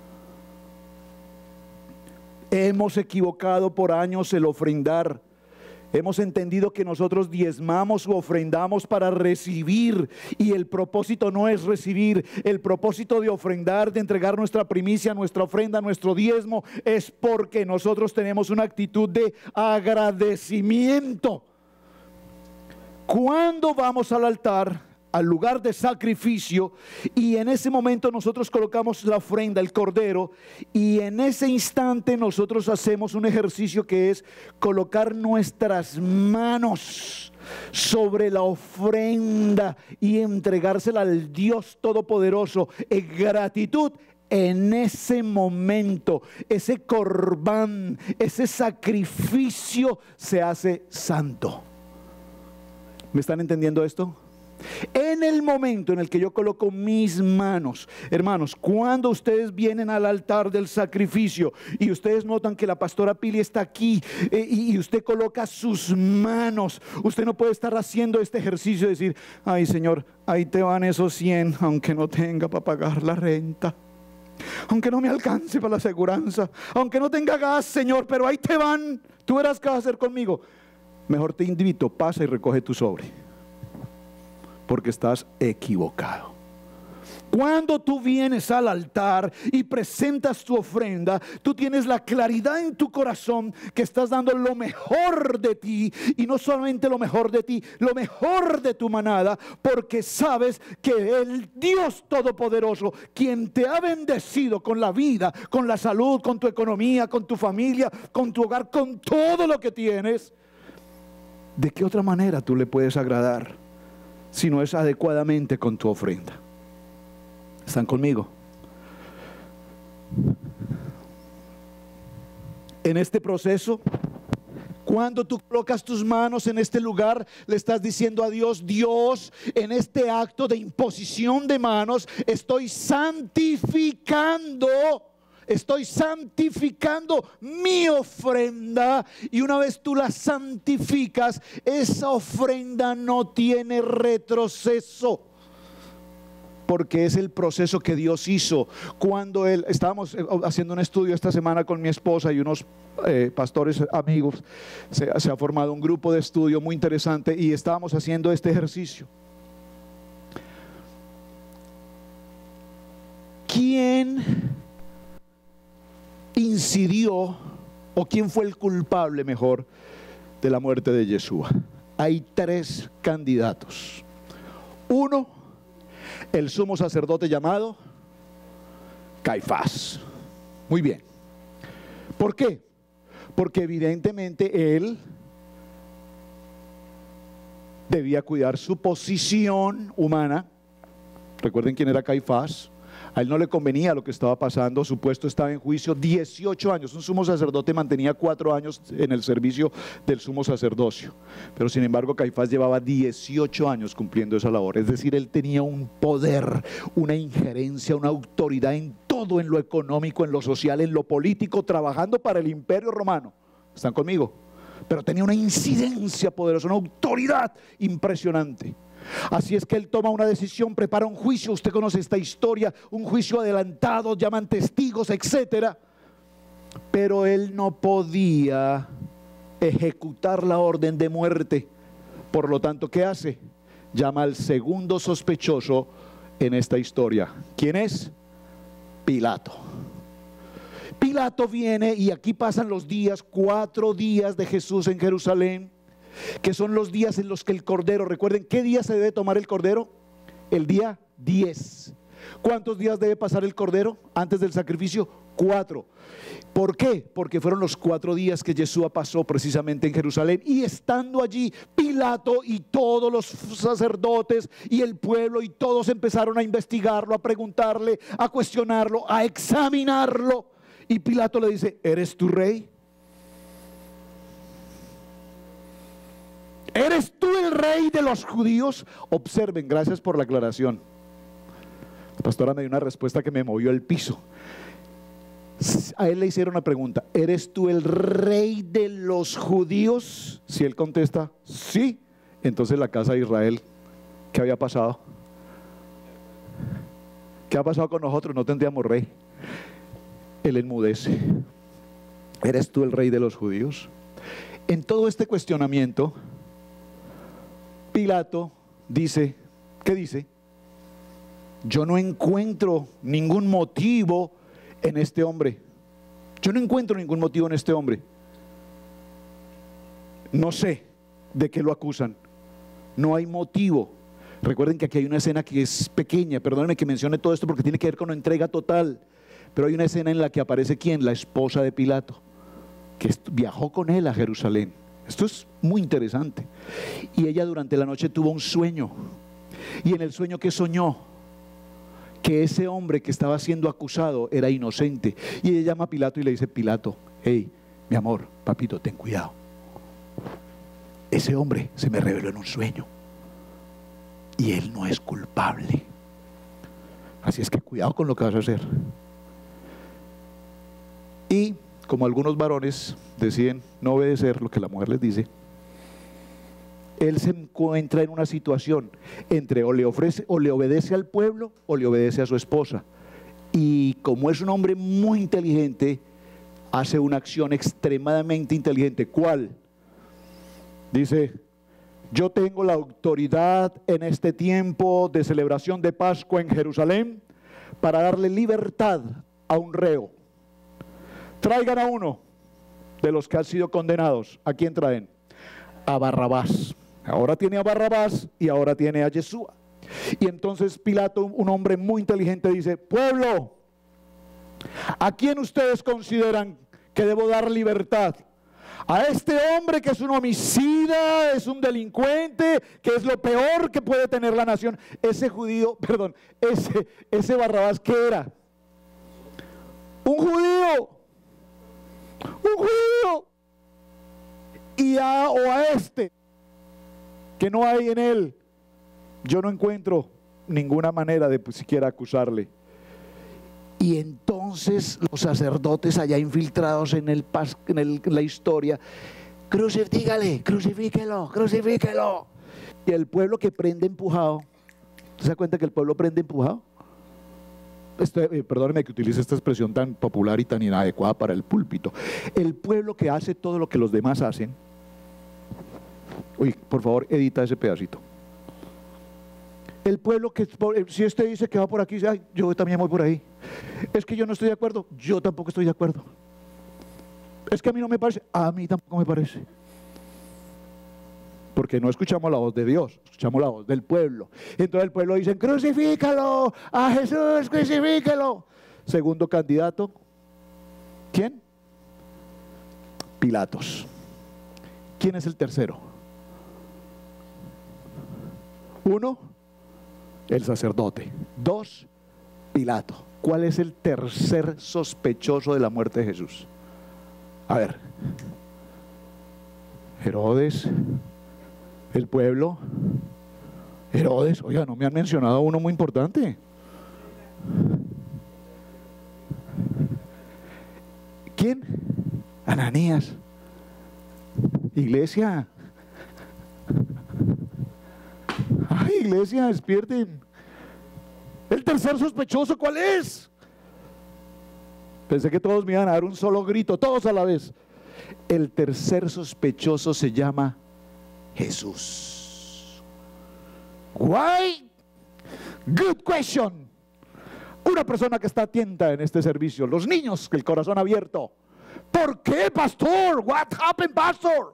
Hemos equivocado por años el ofrendar. Hemos entendido que nosotros diezmamos o ofrendamos para recibir, y el propósito no es recibir. El propósito de ofrendar, de entregar nuestra primicia, nuestra ofrenda, nuestro diezmo, es porque nosotros tenemos una actitud de agradecimiento. Cuando vamos al altar, al lugar de sacrificio, y en ese momento nosotros colocamos la ofrenda, el cordero, y en ese instante nosotros hacemos un ejercicio que es colocar nuestras manos sobre la ofrenda y entregársela al Dios Todopoderoso en gratitud. En ese momento, ese corbán, ese sacrificio se hace santo. ¿Me están entendiendo esto? En el momento en el que yo coloco mis manos, hermanos, cuando ustedes vienen al altar del sacrificio y ustedes notan que la pastora Pili está aquí, eh, y, y usted coloca sus manos, usted no puede estar haciendo este ejercicio de decir: ay, Señor, ahí te van esos cien, aunque no tenga para pagar la renta, aunque no me alcance para la aseguranza, aunque no tenga gas, Señor, pero ahí te van. Tú verás qué vas a hacer conmigo. Mejor te invito, pasa y recoge tu sobre, porque estás equivocado. Cuando tú vienes al altar y presentas tu ofrenda, tú tienes la claridad en tu corazón que estás dando lo mejor de ti, y no solamente lo mejor de ti, lo mejor de tu manada, porque sabes que el Dios Todopoderoso, quien te ha bendecido con la vida, con la salud, con tu economía, con tu familia, con tu hogar, con todo lo que tienes, ¿de qué otra manera tú le puedes agradar si no es adecuadamente con tu ofrenda? ¿Están conmigo? En este proceso, cuando tú colocas tus manos en este lugar, le estás diciendo a Dios: Dios, en este acto de imposición de manos, estoy santificando Estoy santificando mi ofrenda. Y una vez tú la santificas, esa ofrenda no tiene retroceso, porque es el proceso que Dios hizo cuando Él, estábamos haciendo un estudio esta semana con mi esposa y unos eh, pastores amigos. Se, se ha formado un grupo de estudio muy interesante y estábamos haciendo este ejercicio. ¿Quién ¿quién incidió o quién fue el culpable mejor de la muerte de Yeshua? Hay tres candidatos. Uno, el sumo sacerdote llamado Caifás. Muy bien. ¿Por qué? Porque evidentemente él debía cuidar su posición humana. Recuerden quién era Caifás. A él no le convenía lo que estaba pasando, su puesto estaba en juicio. Dieciocho años, un sumo sacerdote mantenía cuatro años en el servicio del sumo sacerdocio, pero sin embargo Caifás llevaba dieciocho años cumpliendo esa labor. Es decir, él tenía un poder, una injerencia, una autoridad en todo, en lo económico, en lo social, en lo político, trabajando para el imperio romano. ¿Están conmigo? Pero tenía una incidencia poderosa, una autoridad impresionante. Así es que él toma una decisión, prepara un juicio. Usted conoce esta historia, un juicio adelantado, llaman testigos, etcétera. Pero él no podía ejecutar la orden de muerte. Por lo tanto, ¿qué hace? Llama al segundo sospechoso en esta historia. ¿Quién es? Pilato. Pilato viene y aquí pasan los días, cuatro días de Jesús en Jerusalén, que son los días en los que el cordero, recuerden, ¿qué día se debe tomar el cordero? El día diez. ¿Cuántos días debe pasar el cordero antes del sacrificio? Cuatro. ¿Por qué? Porque fueron los cuatro días que Yeshua pasó precisamente en Jerusalén, y estando allí Pilato y todos los sacerdotes y el pueblo y todos empezaron a investigarlo, a preguntarle, a cuestionarlo, a examinarlo, y Pilato le dice: ¿eres tu rey? ¿Eres tú el rey de los judíos? Observen, gracias por la aclaración. La pastora me dio una respuesta que me movió el piso. A él le hicieron una pregunta: ¿eres tú el rey de los judíos? Si él contesta sí, entonces la casa de Israel, ¿qué había pasado? ¿Qué ha pasado con nosotros? No tendríamos rey. Él enmudece: ¿eres tú el rey de los judíos? En todo este cuestionamiento, Pilato dice, ¿qué dice? Yo no encuentro ningún motivo en este hombre. Yo no encuentro ningún motivo en este hombre. No sé de qué lo acusan. No hay motivo. Recuerden que aquí hay una escena que es pequeña. Perdónenme que mencione todo esto porque tiene que ver con la entrega total. Pero hay una escena en la que aparece ¿quién? La esposa de Pilato, que viajó con él a Jerusalén. Esto es muy interesante. Y ella durante la noche tuvo un sueño. Y en el sueño, ¿qué soñó? Que ese hombre que estaba siendo acusado era inocente. Y ella llama a Pilato y le dice: Pilato, hey, mi amor, papito, ten cuidado. Ese hombre se me reveló en un sueño y él no es culpable. Así es que cuidado con lo que vas a hacer. Y como algunos varones deciden no obedecer lo que la mujer les dice, él se encuentra en una situación entre o le ofrece o le obedece al pueblo o le obedece a su esposa. Y como es un hombre muy inteligente, hace una acción extremadamente inteligente. ¿Cuál? Dice: yo tengo la autoridad en este tiempo de celebración de Pascua en Jerusalén para darle libertad a un reo. Traigan a uno de los que han sido condenados. ¿A quién traen? A Barrabás. Ahora tiene a Barrabás y ahora tiene a Yeshua. Y entonces Pilato, un hombre muy inteligente, dice: pueblo, ¿a quién ustedes consideran que debo dar libertad? ¿A este hombre que es un homicida, es un delincuente, que es lo peor que puede tener la nación? Ese judío, perdón, ese, ese Barrabás, ¿qué era? Un judío. Un judío. Y a, o a este, que no hay en él, yo no encuentro ninguna manera de pues, siquiera acusarle. Y entonces los sacerdotes allá infiltrados en, el, en, el, en la historia: crucifícale, crucifíquelo, crucifíquelo. Y el pueblo que prende empujado. ¿Se da cuenta que el pueblo prende empujado? Este, eh, perdóneme que utilice esta expresión tan popular y tan inadecuada para el púlpito. El pueblo que hace todo lo que los demás hacen. Uy, por favor, edita ese pedacito. El pueblo que, si este dice que va por aquí, dice: ay, yo también voy por ahí. Es que yo no estoy de acuerdo, yo tampoco estoy de acuerdo. Es que a mí no me parece, a mí tampoco me parece. Porque no escuchamos la voz de Dios, escuchamos la voz del pueblo. Entonces el pueblo dice, crucifícalo, a Jesús, crucifícalo. Segundo candidato, ¿quién? Pilatos. ¿Quién es el tercero? Uno, el sacerdote. Dos, Pilato. ¿Cuál es el tercer sospechoso de la muerte de Jesús? A ver, Herodes, el pueblo, Herodes. Oiga, no me han mencionado a uno muy importante. ¿Quién? Ananías. Iglesia. Ay, iglesia, despierten. El tercer sospechoso, ¿cuál es? Pensé que todos me iban a dar un solo grito, todos a la vez. El tercer sospechoso se llama Jesús. Why? Good question. Una persona que está atenta en este servicio, los niños, que el corazón abierto. ¿Por qué, pastor? What happened, pastor?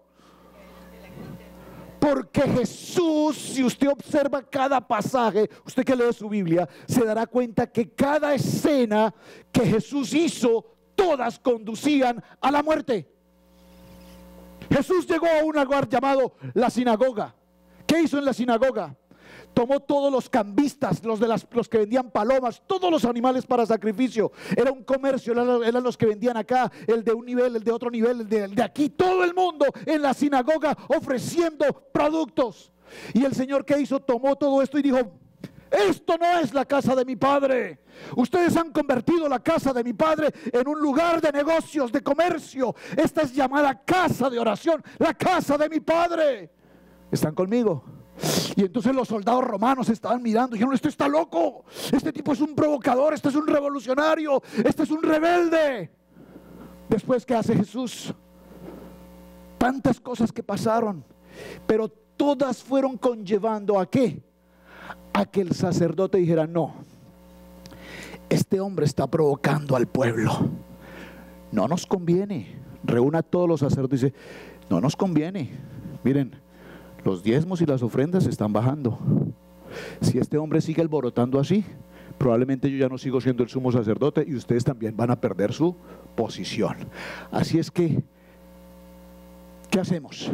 Porque Jesús, si usted observa cada pasaje, usted que lee su Biblia, se dará cuenta que cada escena que Jesús hizo, todas conducían a la muerte. Jesús llegó a un lugar llamado la sinagoga. ¿Qué hizo en la sinagoga? Tomó todos los cambistas, los, de las, los que vendían palomas, todos los animales para sacrificio. Era un comercio, eran, eran los que vendían acá, el de un nivel, el de otro nivel, el de, el de aquí. Todo el mundo en la sinagoga ofreciendo productos. Y el Señor, ¿qué hizo? Tomó todo esto y dijo, esto no es la casa de mi Padre. Ustedes han convertido la casa de mi Padre en un lugar de negocios, de comercio. Esta es llamada casa de oración, la casa de mi Padre. ¿Están conmigo? Y entonces los soldados romanos estaban mirando y dijeron, este está loco, este tipo es un provocador, este es un revolucionario, este es un rebelde. Después, ¿qué hace Jesús? Tantas cosas que pasaron, pero todas fueron conllevando ¿a qué? A que el sacerdote dijera, no, este hombre está provocando al pueblo, no nos conviene. Reúna a todos los sacerdotes y dice, no nos conviene, miren, los diezmos y las ofrendas están bajando. Si este hombre sigue alborotando así, probablemente yo ya no sigo siendo el sumo sacerdote y ustedes también van a perder su posición. Así es que, ¿qué hacemos?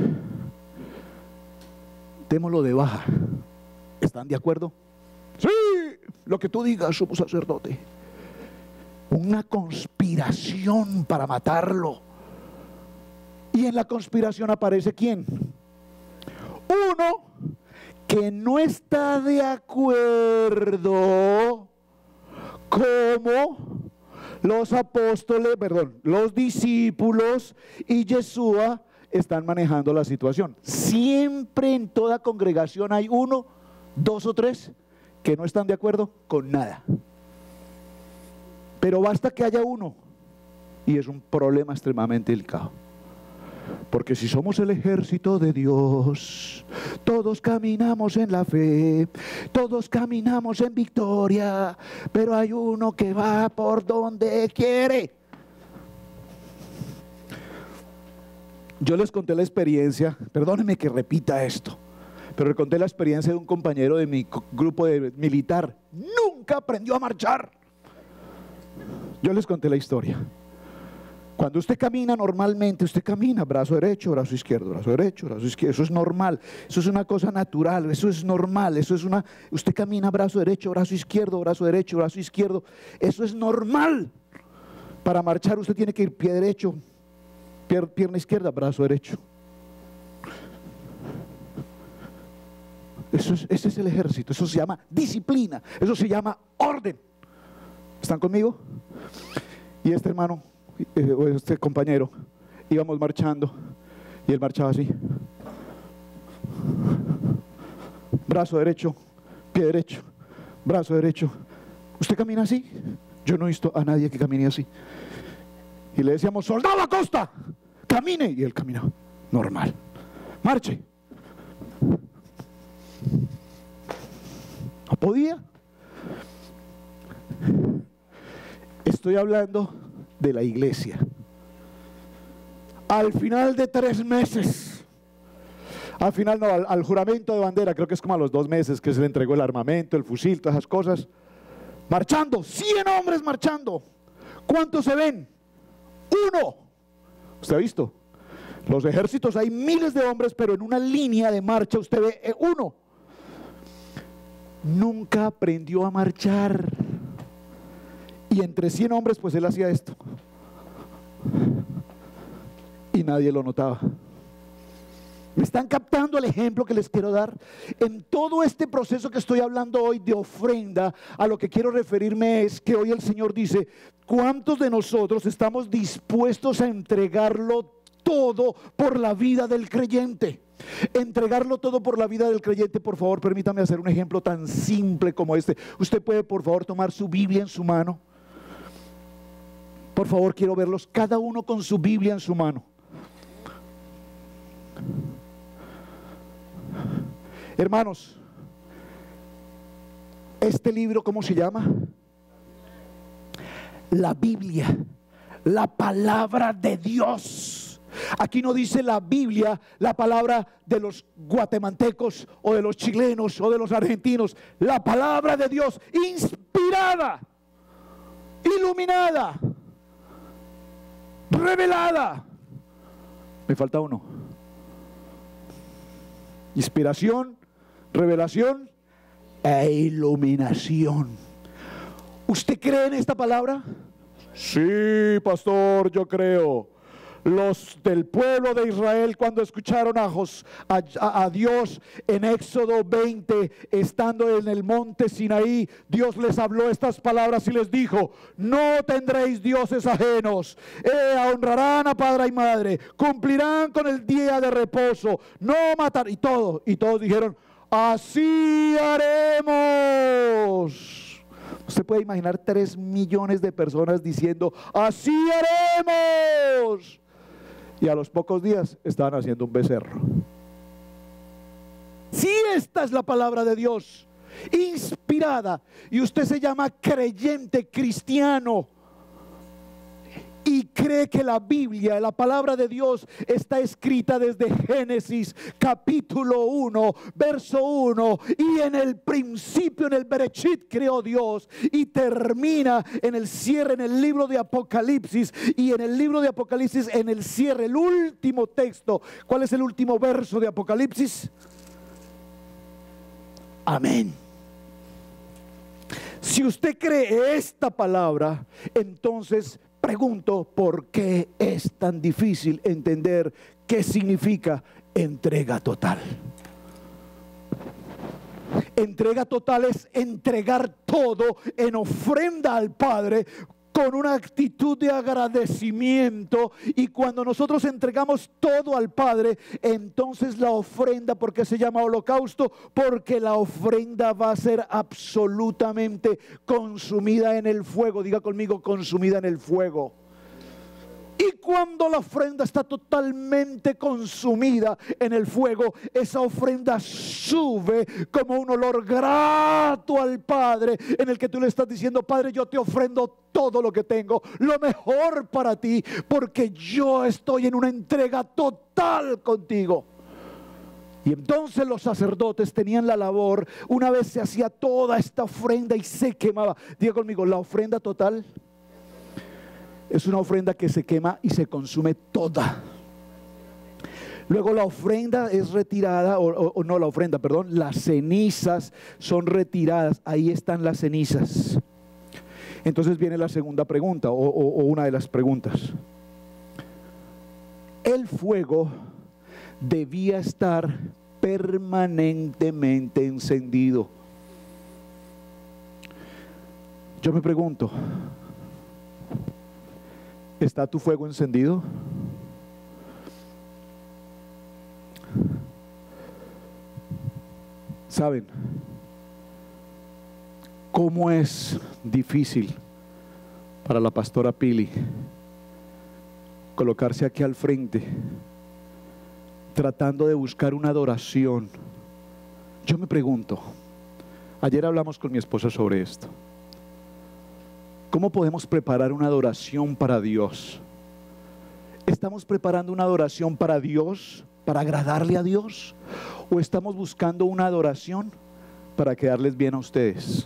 Démoslo de baja. ¿Están de acuerdo? Sí, lo que tú digas, sumo sacerdote. Una conspiración para matarlo. Y en la conspiración aparece ¿quién? Uno que no está de acuerdo como los apóstoles, perdón, los discípulos y Yeshua están manejando la situación. Siempre en toda congregación hay uno, dos o tres que no están de acuerdo con nada. Pero basta que haya uno y es un problema extremadamente delicado. Porque si somos el ejército de Dios, todos caminamos en la fe, todos caminamos en victoria, pero hay uno que va por donde quiere. Yo les conté la experiencia, perdónenme que repita esto, pero les conté la experiencia de un compañero de mi grupo de militar. Nunca aprendió a marchar. Yo les conté la historia. Cuando usted camina normalmente, usted camina brazo derecho, brazo izquierdo, brazo derecho, brazo izquierdo. Eso es normal, eso es una cosa natural, eso es normal, eso es una... Usted camina brazo derecho, brazo izquierdo, brazo derecho, brazo izquierdo. Eso es normal. Para marchar usted tiene que ir pie derecho, pierna izquierda, brazo derecho. Eso es, ese es el ejército, eso se llama disciplina, eso se llama orden. ¿Están conmigo? Y este hermano... este compañero, íbamos marchando y él marchaba así, brazo derecho, pie derecho, brazo derecho. ¿Usted camina así? Yo no he visto a nadie que camine así. Y le decíamos, soldado Acosta, camine, y él caminaba normal. Marche. No podía. estoy hablando de la iglesia. Al final de tres meses, al final no, al, al juramento de bandera, creo que es como a los dos meses que se le entregó el armamento, el fusil, todas esas cosas, marchando, cien hombres marchando. ¿Cuántos se ven? Uno. ¿Usted ha visto? Los ejércitos hay miles de hombres, pero en una línea de marcha usted ve eh, uno. Nunca aprendió a marchar. Y entre cien hombres, pues él hacía esto. Y nadie lo notaba. ¿Me están captando el ejemplo que les quiero dar? En todo este proceso que estoy hablando hoy de ofrenda, a lo que quiero referirme es que hoy el Señor dice: ¿cuántos de nosotros estamos dispuestos a entregarlo todo por la vida del creyente? Entregarlo todo por la vida del creyente. Por favor, permítame hacer un ejemplo tan simple como este. Usted puede, por favor, tomar su Biblia en su mano. Por favor, quiero verlos cada uno con su Biblia en su mano. Hermanos, este libro, ¿cómo se llama? La Biblia, la palabra de Dios. Aquí no dice la Biblia, la palabra de los guatemaltecos o de los chilenos o de los argentinos. La palabra de Dios, inspirada, iluminada, revelada. Me falta uno. Inspiración, revelación e iluminación. ¿Usted cree en esta palabra? Sí, pastor, yo creo. Los del pueblo de Israel, cuando escucharon a, Jos, a, a, a Dios en Éxodo veinte, estando en el monte Sinaí, Dios les habló estas palabras y les dijo: no tendréis dioses ajenos, eh, honrarán a padre y madre, cumplirán con el día de reposo, no matar, y todo, y todos dijeron: así haremos. Usted puede imaginar tres millones de personas diciendo: así haremos. Y a los pocos días estaban haciendo un becerro. Si esta es la palabra de Dios, inspirada, y usted se llama creyente cristiano y cree que la Biblia, la palabra de Dios, está escrita desde Génesis capítulo uno, verso uno, y en el principio, en el Bereshit, creó Dios, y termina en el cierre, en el libro de Apocalipsis, y en el libro de Apocalipsis, en el cierre, el último texto. ¿Cuál es el último verso de Apocalipsis? Amén. Si usted cree esta palabra, entonces pregunto: ¿por qué es tan difícil entender qué significa entrega total? Entrega total es entregar todo en ofrenda al Padre con una actitud de agradecimiento. Y cuando nosotros entregamos todo al Padre, entonces la ofrenda, ¿por qué se llama holocausto? Porque la ofrenda va a ser absolutamente consumida en el fuego. Diga conmigo: consumida en el fuego. Y cuando la ofrenda está totalmente consumida en el fuego, esa ofrenda sube como un olor grato al Padre, en el que tú le estás diciendo: Padre, yo te ofrendo todo lo que tengo, lo mejor para ti, porque yo estoy en una entrega total contigo. Y entonces los sacerdotes tenían la labor, una vez se hacía toda esta ofrenda y se quemaba. Diga conmigo: la ofrenda total es una ofrenda que se quema y se consume toda. Luego la ofrenda es retirada, o, o, o no la ofrenda, perdón, las cenizas son retiradas. Ahí están las cenizas. Entonces viene la segunda pregunta, o, o, o una de las preguntas. El fuego debía estar permanentemente encendido. Yo me pregunto: ¿está tu fuego encendido? ¿Saben cómo es difícil para la pastora Pili colocarse aquí al frente tratando de buscar una adoración? Yo me pregunto, ayer hablamos con mi esposa sobre esto, ¿cómo ¿Cómo podemos preparar una adoración para Dios? ¿Estamos preparando una adoración para Dios, para agradarle a Dios? ¿O estamos buscando una adoración para quedarles bien a ustedes?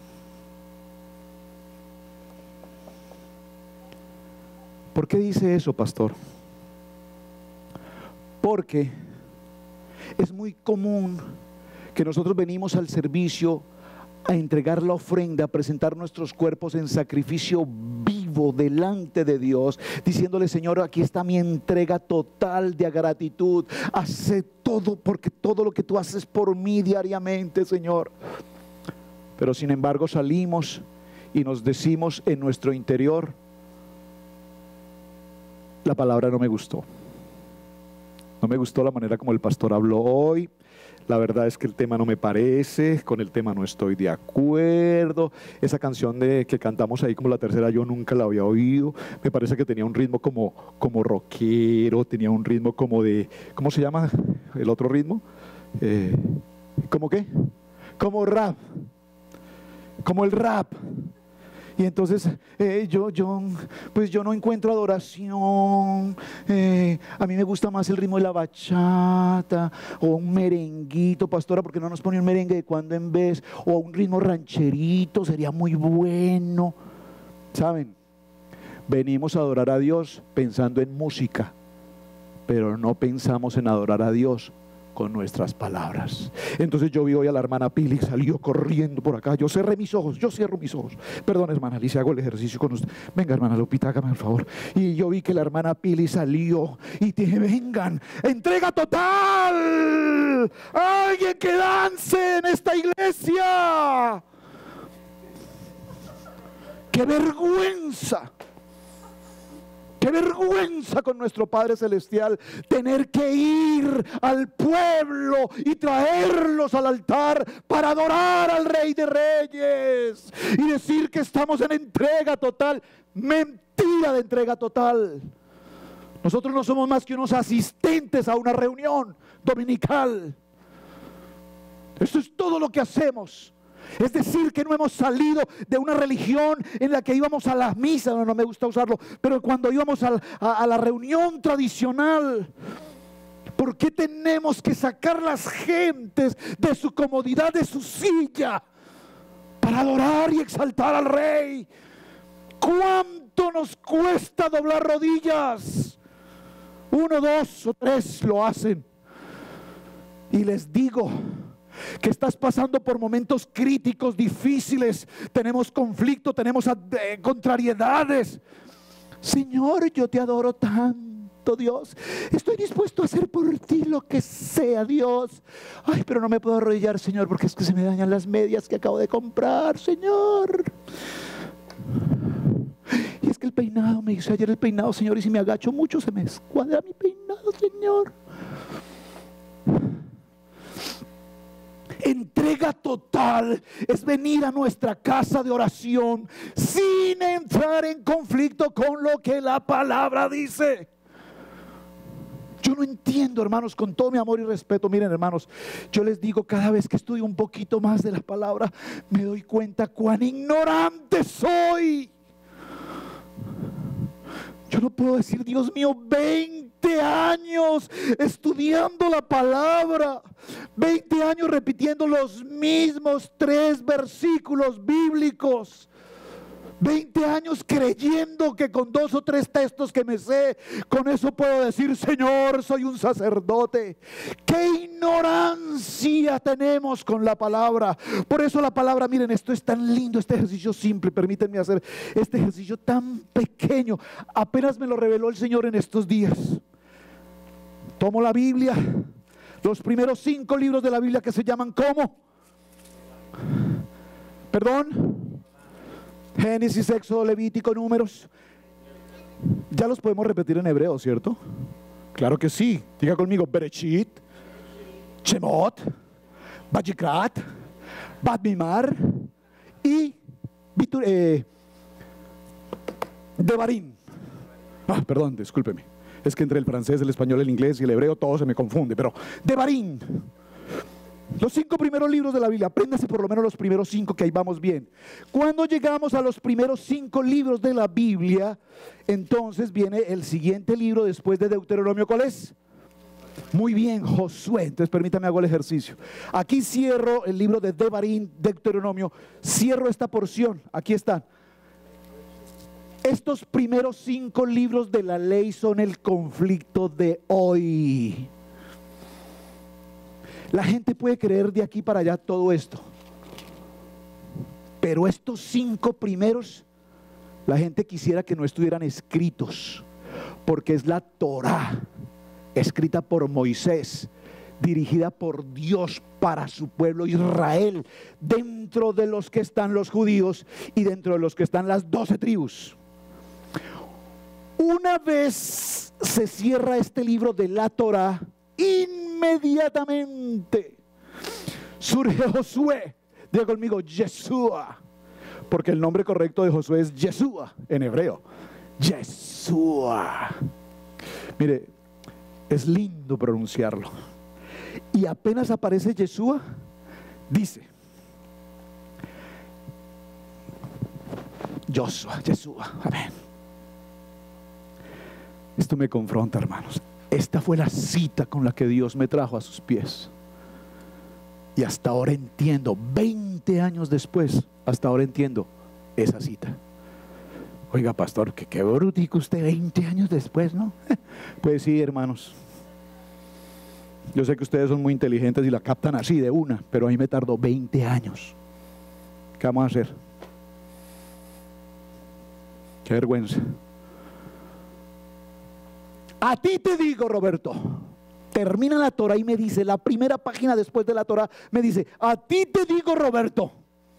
¿Por qué dice eso, pastor? Porque es muy común que nosotros venimos al servicio a entregar la ofrenda, a presentar nuestros cuerpos en sacrificio vivo delante de Dios, diciéndole: Señor, aquí está mi entrega total de gratitud. Hace todo, porque todo lo que tú haces por mí diariamente, Señor. Pero sin embargo salimos y nos decimos en nuestro interior: la palabra no me gustó. No me gustó la manera como el pastor habló hoy. La verdad es que el tema no me parece, con el tema no estoy de acuerdo. Esa canción de, que cantamos ahí como la tercera, yo nunca la había oído. Me parece que tenía un ritmo como, como rockero, tenía un ritmo como de, ¿cómo se llama el otro ritmo? Eh, ¿Cómo qué? Como rap, como el rap. Y entonces eh, yo, yo, pues yo no encuentro adoración. Eh, a mí me gusta más el ritmo de la bachata o un merenguito, pastora, porque no nos pone un merengue de cuando en vez, o un ritmo rancherito, sería muy bueno. ¿Saben? Venimos a adorar a Dios pensando en música, pero no pensamos en adorar a Dios con nuestras palabras. Entonces yo vi hoy a la hermana Pili, salió corriendo por acá. Yo cerré mis ojos, yo cierro mis ojos. Perdón, hermana Alicia, hago el ejercicio con usted. Venga, hermana Lupita, hágame el favor. Y yo vi que la hermana Pili salió y dije: vengan, entrega total. Alguien que dance en esta iglesia. ¡Qué vergüenza! ¡Qué vergüenza con nuestro Padre Celestial tener que ir al pueblo y traerlos al altar para adorar al Rey de Reyes y decir que estamos en entrega total! Mentira de entrega total. Nosotros no somos más que unos asistentes a una reunión dominical. Eso es todo lo que hacemos. Es decir, que no hemos salido de una religión en la que íbamos a las misas, no, no me gusta usarlo, pero cuando íbamos a, a, a la reunión tradicional. ¿Por qué tenemos que sacar las gentes de su comodidad, de su silla, para adorar y exaltar al Rey? ¿Cuánto nos cuesta doblar rodillas? Uno, dos o tres lo hacen. Y les digo que estás pasando por momentos críticos, difíciles, tenemos conflicto, tenemos eh, contrariedades. Señor, yo te adoro tanto, Dios, estoy dispuesto a hacer por ti lo que sea, Dios. Ay, pero no me puedo arrodillar, Señor, porque es que se me dañan las medias que acabo de comprar, Señor. Y es que el peinado, me hizo ayer el peinado, Señor, y si me agacho mucho se me escuadra mi peinado, Señor. Entrega total es venir a nuestra casa de oración sin entrar en conflicto con lo que la palabra dice. Yo no entiendo, hermanos, con todo mi amor y respeto. Miren, hermanos, yo les digo, cada vez que estudio un poquito más de la palabra, me doy cuenta cuán ignorante soy. Yo no puedo decir: Dios mío, veinte años estudiando la palabra, veinte años repitiendo los mismos tres versículos bíblicos, veinte años creyendo que con dos o tres textos que me sé, con eso puedo decir: Señor, soy un sacerdote. ¡Qué ignorancia tenemos con la palabra! Por eso la palabra, miren, esto es tan lindo, este ejercicio simple, permítanme hacer este ejercicio tan pequeño. Apenas me lo reveló el Señor en estos días. Tomo la Biblia, los primeros cinco libros de la Biblia que se llaman ¿cómo? Perdón. Génesis, Éxodo, Levítico, Números. Ya los podemos repetir en hebreo, ¿cierto? Claro que sí. Diga conmigo: Bereshit, Shemot, Vayikrat, Bat Mimar y eh, Devarim. Ah, perdón, discúlpeme. Es que entre el francés, el español, el inglés y el hebreo todo se me confunde, pero Devarim. Los cinco primeros libros de la Biblia, apréndase por lo menos los primeros cinco, que ahí vamos bien. Cuando llegamos a los primeros cinco libros de la Biblia, entonces viene el siguiente libro después de Deuteronomio. ¿Cuál es? Muy bien, Josué. Entonces permítame, hago el ejercicio. Aquí cierro el libro de Devarim, Deuteronomio. Cierro esta porción. Aquí están. Estos primeros cinco libros de la ley son el conflicto de hoy. La gente puede creer de aquí para allá todo esto, pero estos cinco primeros, la gente quisiera que no estuvieran escritos, porque es la Torá, escrita por Moisés, dirigida por Dios para su pueblo Israel, dentro de los que están los judíos y dentro de los que están las doce tribus. Una vez se cierra este libro de la Torá, inmediatamente surge Josué. Diga conmigo, Yeshua, porque el nombre correcto de Josué es Yeshua en hebreo. Yeshua. Mire, es lindo pronunciarlo. Y apenas aparece Yeshua, dice Joshua, Yeshua, amén. Esto me confronta, hermanos. Esta fue la cita con la que Dios me trajo a sus pies. Y hasta ahora entiendo, veinte años después, hasta ahora entiendo esa cita. Oiga, pastor, que qué brutico usted veinte años después, ¿no? Pues sí, hermanos. Yo sé que ustedes son muy inteligentes y la captan así de una, pero a mí me tardó veinte años. ¿Qué vamos a hacer? Qué vergüenza. A ti te digo, Roberto, termina la Torá y me dice, la primera página después de la Torá, me dice, a ti te digo, Roberto,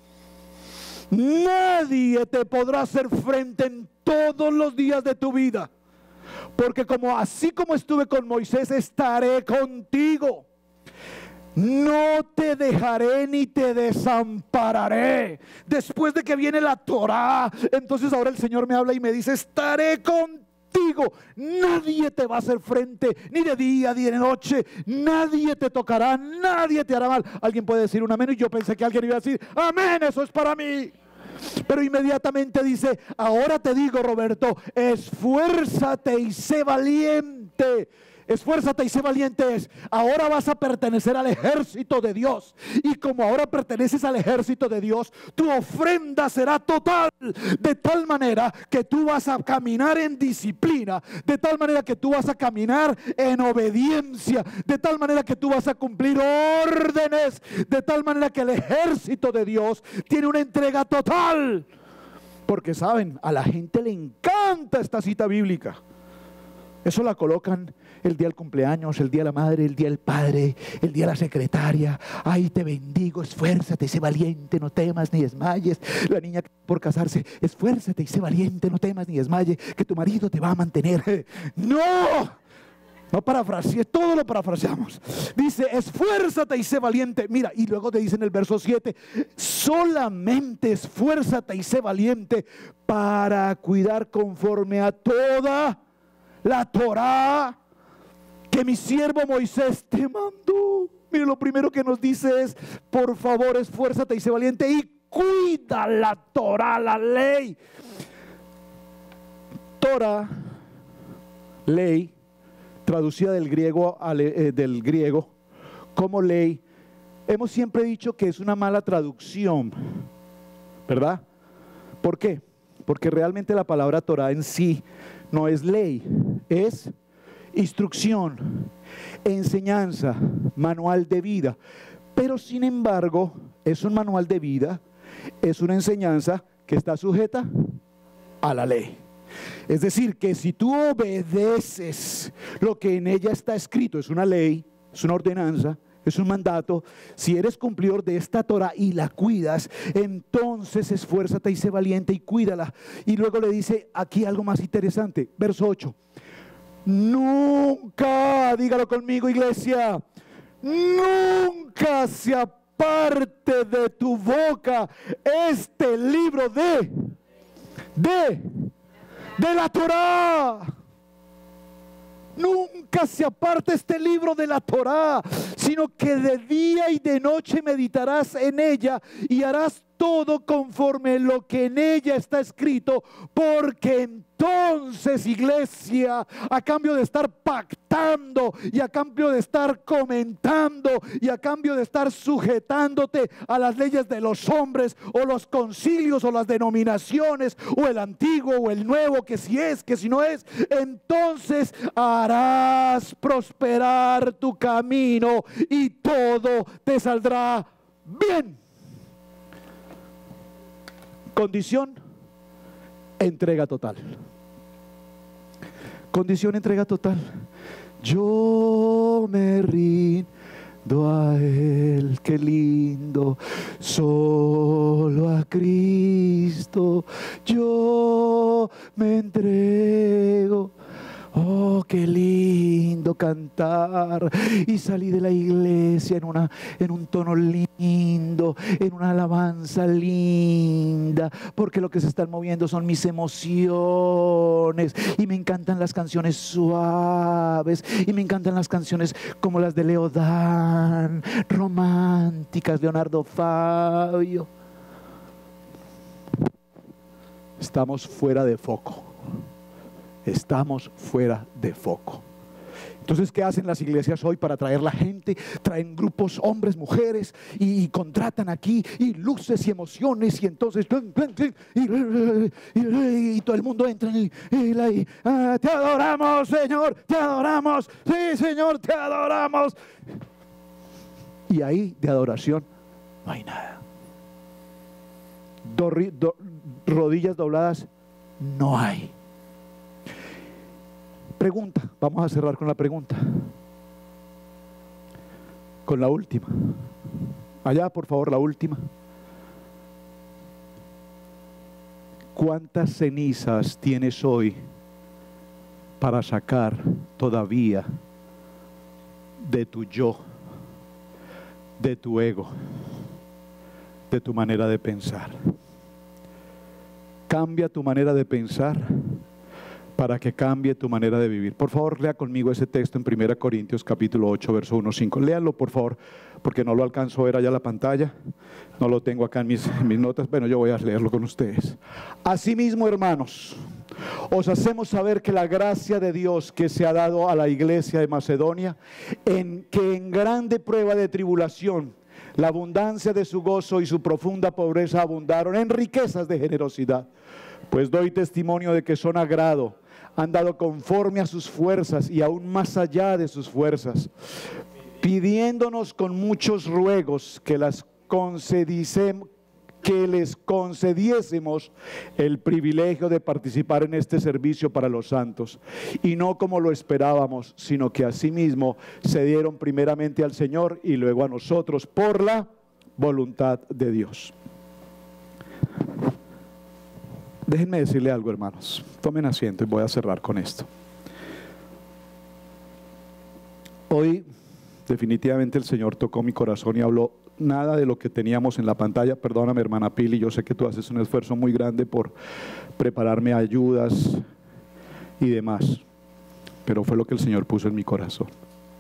nadie te podrá hacer frente en todos los días de tu vida, porque como así como estuve con Moisés, estaré contigo. No te dejaré ni te desampararé. Después de que viene la Torá, entonces ahora el Señor me habla y me dice, estaré contigo. Nadie te va a hacer frente, ni de día ni de noche. Nadie te tocará, nadie te hará mal. Alguien puede decir un amén, y yo pensé que alguien iba a decir amén, eso es para mí. Pero inmediatamente dice, ahora te digo, Roberto, esfuérzate y sé valiente. Esfuérzate y sé valiente es, ahora vas a pertenecer al ejército de Dios. Y como ahora perteneces al ejército de Dios, tu ofrenda será total, de tal manera que tú vas a caminar en disciplina, de tal manera que tú vas a caminar en obediencia, de tal manera que tú vas a cumplir órdenes, de tal manera que el ejército de Dios tiene una entrega total. Porque saben, a la gente le encanta esta cita bíblica. Eso la colocan el día del cumpleaños, el día de la madre, el día del padre, el día de la secretaria. Ay, te bendigo, esfuérzate, sé valiente, no temas ni desmayes. La niña por casarse, esfuérzate y sé valiente, no temas ni desmayes, que tu marido te va a mantener. ¡No! No parafraseé, todo lo parafraseamos. Dice, esfuérzate y sé valiente. Mira, y luego te dice en el verso siete, solamente esfuérzate y sé valiente para cuidar conforme a toda la Torá que mi siervo Moisés te mandó. Mire, lo primero que nos dice es, por favor, esfuérzate y sé valiente y cuida la Torá, la ley. Torá, ley, traducida del griego, eh, del griego como ley. Hemos siempre dicho que es una mala traducción, ¿verdad? ¿Por qué? Porque realmente la palabra Torá en sí no es ley, es instrucción, enseñanza, manual de vida. Pero sin embargo, es un manual de vida, es una enseñanza que está sujeta a la ley. Es decir, que si tú obedeces lo que en ella está escrito, es una ley, es una ordenanza, es un mandato. Si eres cumplidor de esta Torá y la cuidas, entonces esfuérzate y sé valiente y cuídala. Y luego le dice aquí algo más interesante, verso ocho. Nunca, dígalo conmigo, iglesia, nunca se aparte de tu boca este libro de, de, de la Torá. Nunca se aparte este libro de la Torá, sino que de día y de noche meditarás en ella y harás todo conforme lo que en ella está escrito, porque entonces, iglesia, a cambio de estar pactando y a cambio de estar comentando y a cambio de estar sujetándote a las leyes de los hombres o los concilios o las denominaciones o el antiguo o el nuevo, que si es, que si no es, entonces harás prosperar tu camino y todo te saldrá bien. Condición, entrega total. Condición, entrega total. Yo me rindo a Él, qué lindo, solo a Cristo yo me entrego. Oh, qué lindo cantar y salí de la iglesia en, una, en un tono lindo, en una alabanza linda, porque lo que se están moviendo son mis emociones y me encantan las canciones suaves y me encantan las canciones como las de Leo Dan, románticas, Leonardo Fabio. Estamos fuera de foco. Estamos fuera de foco. Entonces, ¿qué hacen las iglesias hoy para atraer la gente? Traen grupos, hombres, mujeres, y, y contratan aquí, y luces y emociones, y entonces y, y, y, y todo el mundo entra y, y, y ah, te adoramos, Señor, te adoramos, sí, Señor, te adoramos. Y ahí de adoración no hay nada. Do, do, rodillas dobladas no hay. Pregunta, vamos a cerrar con la pregunta, con la última. Allá, por favor, la última. ¿Cuántas cenizas tienes hoy para sacar todavía de tu yo, de tu ego, de tu manera de pensar? Cambia tu manera de pensar para que cambie tu manera de vivir. Por favor, lea conmigo ese texto en primera Corintios capítulo ocho, verso uno a cinco. Léanlo, por favor, porque no lo alcanzo a ver allá en la pantalla. No lo tengo acá en mis, en mis notas. Bueno, yo voy a leerlo con ustedes. Asimismo, hermanos, os hacemos saber que la gracia de Dios que se ha dado a la iglesia de Macedonia, en que en grande prueba de tribulación, la abundancia de su gozo y su profunda pobreza abundaron en riquezas de generosidad. Pues doy testimonio de que son agrado, han dado conforme a sus fuerzas y aún más allá de sus fuerzas, pidiéndonos con muchos ruegos que, las concedisem, que les concediésemos el privilegio de participar en este servicio para los santos, y no como lo esperábamos, sino que asimismo se dieron primeramente al Señor y luego a nosotros por la voluntad de Dios. Déjenme decirle algo, hermanos. Tomen asiento y voy a cerrar con esto. Hoy definitivamente el Señor tocó mi corazón y habló nada de lo que teníamos en la pantalla. Perdóname, hermana Pili, yo sé que tú haces un esfuerzo muy grande por prepararme ayudas y demás, pero fue lo que el Señor puso en mi corazón.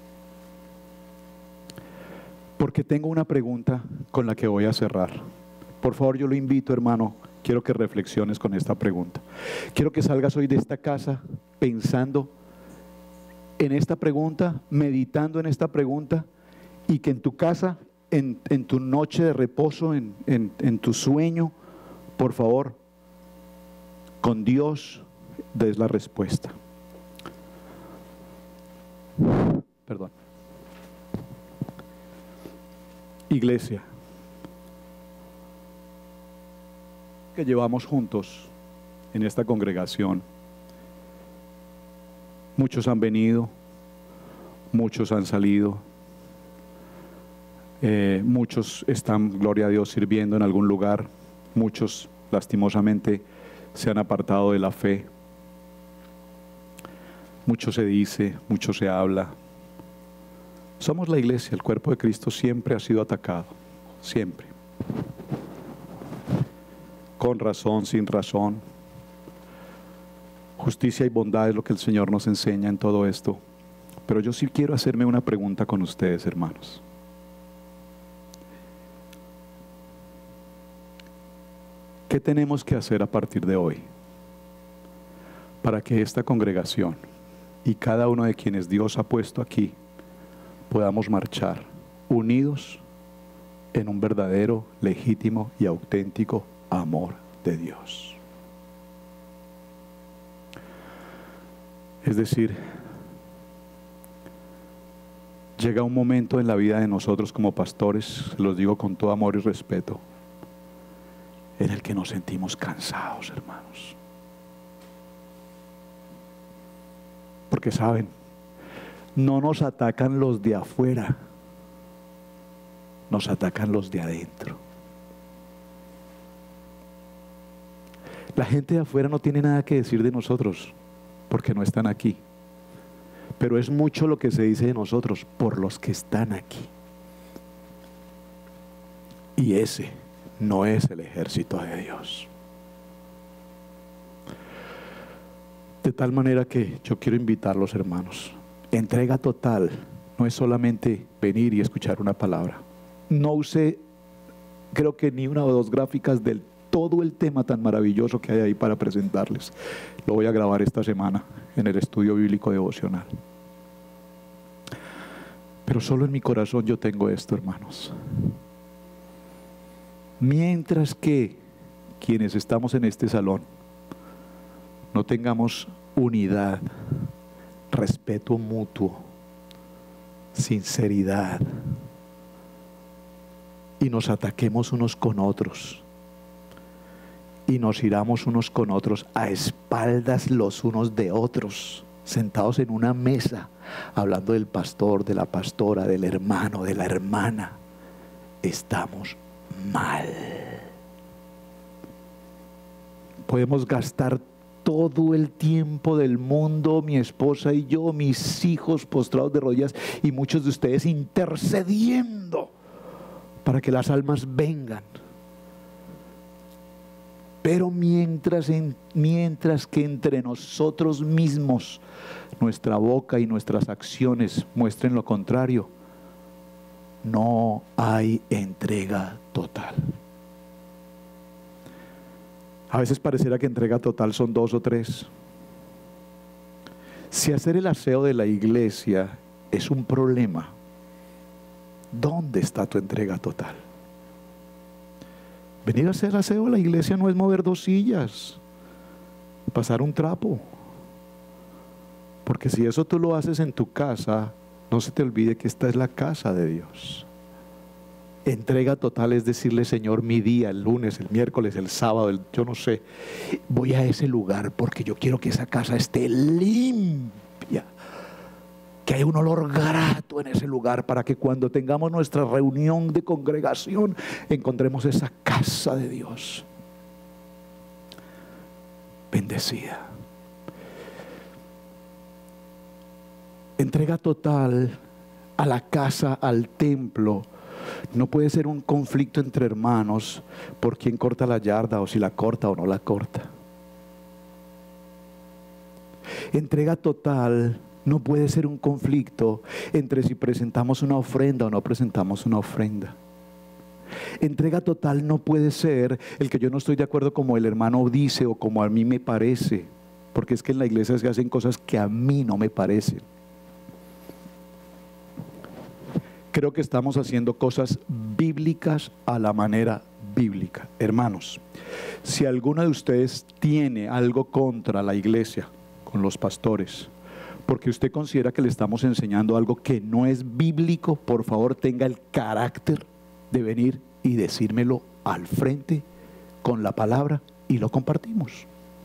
Porque tengo una pregunta con la que voy a cerrar. Por favor, yo lo invito, hermano. Quiero que reflexiones con esta pregunta. Quiero que salgas hoy de esta casa pensando en esta pregunta, meditando en esta pregunta, y que en tu casa, en, en tu noche de reposo, en, en, en tu sueño, por favor, con Dios des la respuesta. Perdón. Iglesia, que llevamos juntos en esta congregación, muchos han venido, muchos han salido, eh, muchos están, gloria a Dios, sirviendo en algún lugar, muchos lastimosamente se han apartado de la fe, mucho se dice, mucho se habla. Somos la iglesia, el cuerpo de Cristo siempre ha sido atacado, siempre. Con razón, sin razón. Justicia y bondad es lo que el Señor nos enseña en todo esto. Pero yo sí quiero hacerme una pregunta con ustedes, hermanos. ¿Qué tenemos que hacer a partir de hoy para que esta congregación y cada uno de quienes Dios ha puesto aquí podamos marchar unidos en un verdadero, legítimo y auténtico amor de Dios? Es decir, llega un momento en la vida de nosotros como pastores, los digo con todo amor y respeto, en el que nos sentimos cansados, hermanos. Porque saben, no nos atacan los de afuera, nos atacan los de adentro. La gente de afuera no tiene nada que decir de nosotros, porque no están aquí. Pero es mucho lo que se dice de nosotros por los que están aquí. Y ese no es el ejército de Dios. De tal manera que yo quiero invitarlos, hermanos. Entrega total no es solamente venir y escuchar una palabra. No usé, creo que ni una o dos gráficas del todo el tema tan maravilloso que hay ahí para presentarles. Lo voy a grabar esta semana en el estudio bíblico devocional. Pero solo en mi corazón yo tengo esto, hermanos. Mientras que quienes estamos en este salón no tengamos unidad, respeto mutuo, sinceridad, y nos ataquemos unos con otros, y nos iramos unos con otros a espaldas los unos de otros, sentados en una mesa, hablando del pastor, de la pastora, del hermano, de la hermana, estamos mal. Podemos gastar todo el tiempo del mundo, mi esposa y yo, mis hijos postrados de rodillas y muchos de ustedes intercediendo para que las almas vengan. Pero mientras, en, mientras que entre nosotros mismos nuestra boca y nuestras acciones muestren lo contrario, no hay entrega total. A veces pareciera que entrega total son dos o tres. Si hacer el aseo de la iglesia es un problema, ¿dónde está tu entrega total? Venir a hacer aseo a la iglesia no es mover dos sillas, pasar un trapo. Porque si eso tú lo haces en tu casa, no se te olvide que esta es la casa de Dios. Entrega total es decirle: Señor, mi día, el lunes, el miércoles, el sábado, el, yo no sé, voy a ese lugar porque yo quiero que esa casa esté limpia, que haya un olor grato en ese lugar, para que cuando tengamos nuestra reunión de congregación encontremos esa casa de Dios bendecida. Entrega total a la casa, al templo. No puede ser un conflicto entre hermanos por quién corta la yarda, o si la corta o no la corta. Entrega total no puede ser un conflicto entre si presentamos una ofrenda o no presentamos una ofrenda. Entrega total no puede ser el que yo no estoy de acuerdo como el hermano dice o como a mí me parece, porque es que en la iglesia se hacen cosas que a mí no me parecen. Creo que estamos haciendo cosas bíblicas a la manera bíblica. Hermanos, si alguno de ustedes tiene algo contra la iglesia, con los pastores, porque usted considera que le estamos enseñando algo que no es bíblico, por favor tenga el carácter de venir y decírmelo al frente con la palabra y lo compartimos.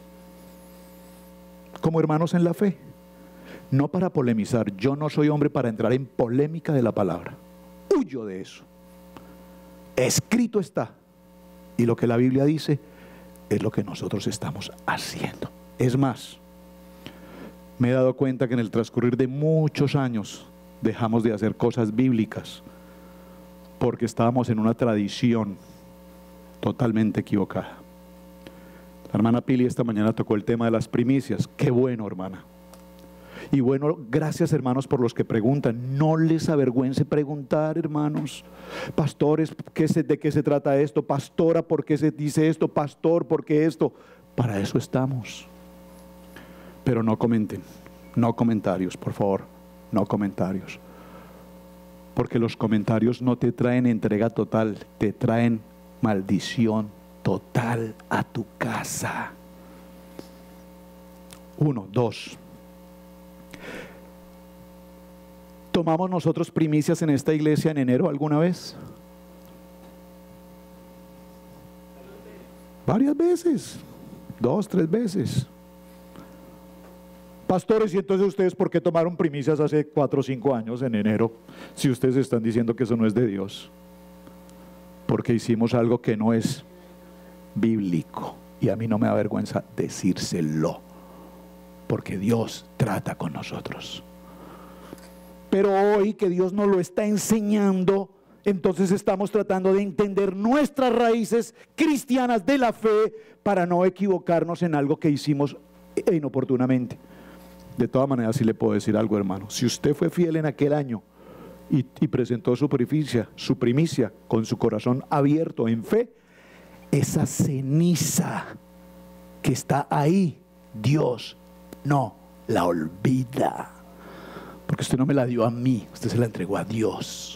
Como hermanos en la fe. No para polemizar, yo no soy hombre para entrar en polémica de la palabra. Huyo de eso. Escrito está. Y lo que la Biblia dice es lo que nosotros estamos haciendo. Es más, me he dado cuenta que en el transcurrir de muchos años dejamos de hacer cosas bíblicas porque estábamos en una tradición totalmente equivocada. La hermana Pili esta mañana tocó el tema de las primicias. Qué bueno, hermana. Y bueno, gracias hermanos por los que preguntan. No les avergüence preguntar, hermanos. Pastores, ¿qué se, ¿de qué se trata esto? Pastora, ¿por qué se dice esto? Pastor, ¿por qué esto? Para eso estamos. Pero no comenten, no comentarios, por favor, no comentarios. Porque los comentarios no te traen entrega total, te traen maldición total a tu casa. Uno, dos. ¿Tomamos nosotros primicias en esta iglesia en enero alguna vez? Varias veces, dos, tres veces. Pastores, y entonces ustedes, ¿por qué tomaron primicias hace cuatro o cinco años en enero? Si ustedes están diciendo que eso no es de Dios. Porque hicimos algo que no es bíblico. Y a mí no me da vergüenza decírselo. Porque Dios trata con nosotros. Pero hoy que Dios nos lo está enseñando, entonces estamos tratando de entender nuestras raíces cristianas de la fe para no equivocarnos en algo que hicimos inoportunamente. De todas maneras, sí le puedo decir algo, hermano. Si usted fue fiel en aquel año y, y presentó su primicia, su primicia con su corazón abierto en fe, esa ceniza que está ahí, Dios no la olvida. Porque usted no me la dio a mí, usted se la entregó a Dios.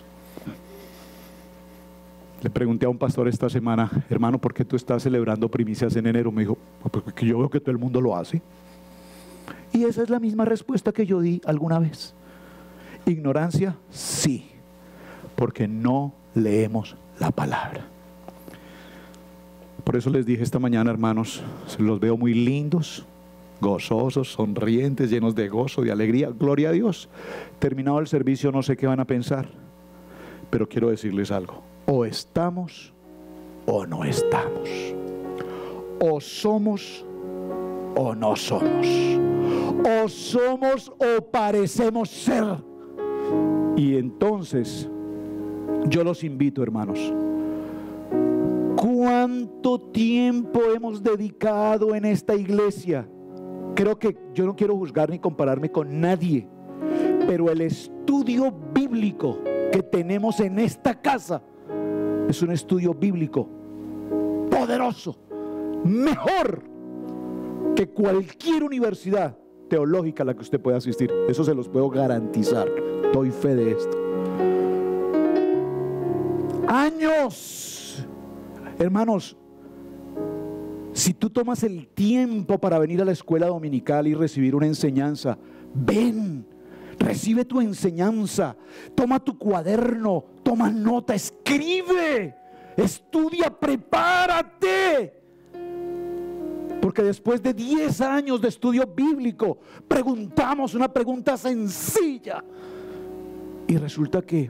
Le pregunté a un pastor esta semana, hermano, ¿por qué tú estás celebrando primicias en enero? Me dijo, porque yo veo que todo el mundo lo hace. Y esa es la misma respuesta que yo di alguna vez. Ignorancia, sí, porque no leemos la palabra. Por eso les dije esta mañana, hermanos, los veo muy lindos, gozosos, sonrientes, llenos de gozo, de alegría. Gloria a Dios. Terminado el servicio, no sé qué van a pensar, pero quiero decirles algo. O estamos o no estamos. O somos o no somos. O somos o parecemos ser. Y entonces yo los invito, hermanos, ¿cuánto tiempo hemos dedicado en esta iglesia? Creo que yo no quiero juzgar ni compararme con nadie, pero el estudio bíblico que tenemos en esta casa es un estudio bíblico poderoso, mejor que cualquier universidad teológica a la que usted pueda asistir. Eso se los puedo garantizar. Doy fe de esto. Años, hermanos. Si tú tomas el tiempo para venir a la escuela dominical y recibir una enseñanza, ven, recibe tu enseñanza, toma tu cuaderno, toma nota, escribe, estudia, prepárate. Porque después de diez años de estudio bíblico, preguntamos una pregunta sencilla y resulta que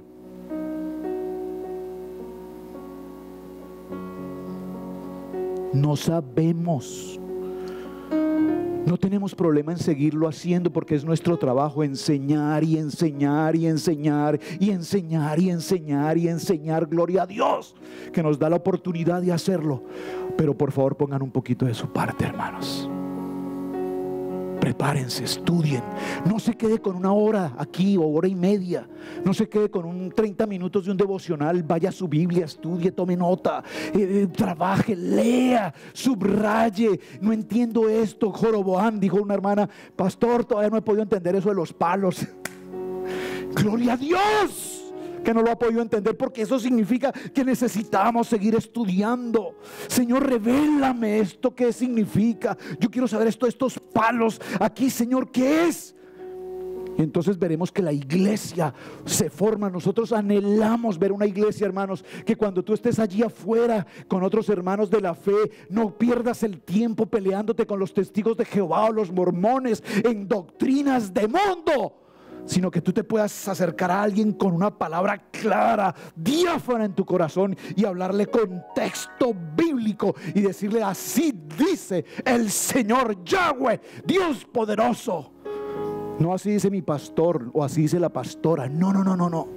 no sabemos. No tenemos problema en seguirlo haciendo porque es nuestro trabajo enseñar y enseñar y enseñar y enseñar y enseñar y enseñar. Gloria a Dios que nos da la oportunidad de hacerlo. Pero por favor pongan un poquito de su parte, hermanos. Prepárense, estudien. No se quede con una hora aquí o hora y media. No se quede con un treinta minutos de un devocional. Vaya a su Biblia, estudie, tome nota, eh, trabaje, lea, subraye. No entiendo esto. Joroboam, dijo una hermana, pastor, todavía no he podido entender eso de los palos. Gloria a Dios que no lo ha podido entender, porque eso significa que necesitamos seguir estudiando. Señor, revélame esto, ¿qué significa? Yo quiero saber esto, estos palos aquí, Señor, ¿qué es? Y entonces veremos que la iglesia se forma. Nosotros anhelamos ver una iglesia, hermanos, que cuando tú estés allí afuera con otros hermanos de la fe, no pierdas el tiempo peleándote con los testigos de Jehová o los mormones en doctrinas de mundo, sino que tú te puedas acercar a alguien con una palabra clara, diáfana en tu corazón, y hablarle con texto bíblico y decirle: así dice el Señor Yahweh, Dios poderoso. No así dice mi pastor o así dice la pastora. No, no, no, no, no.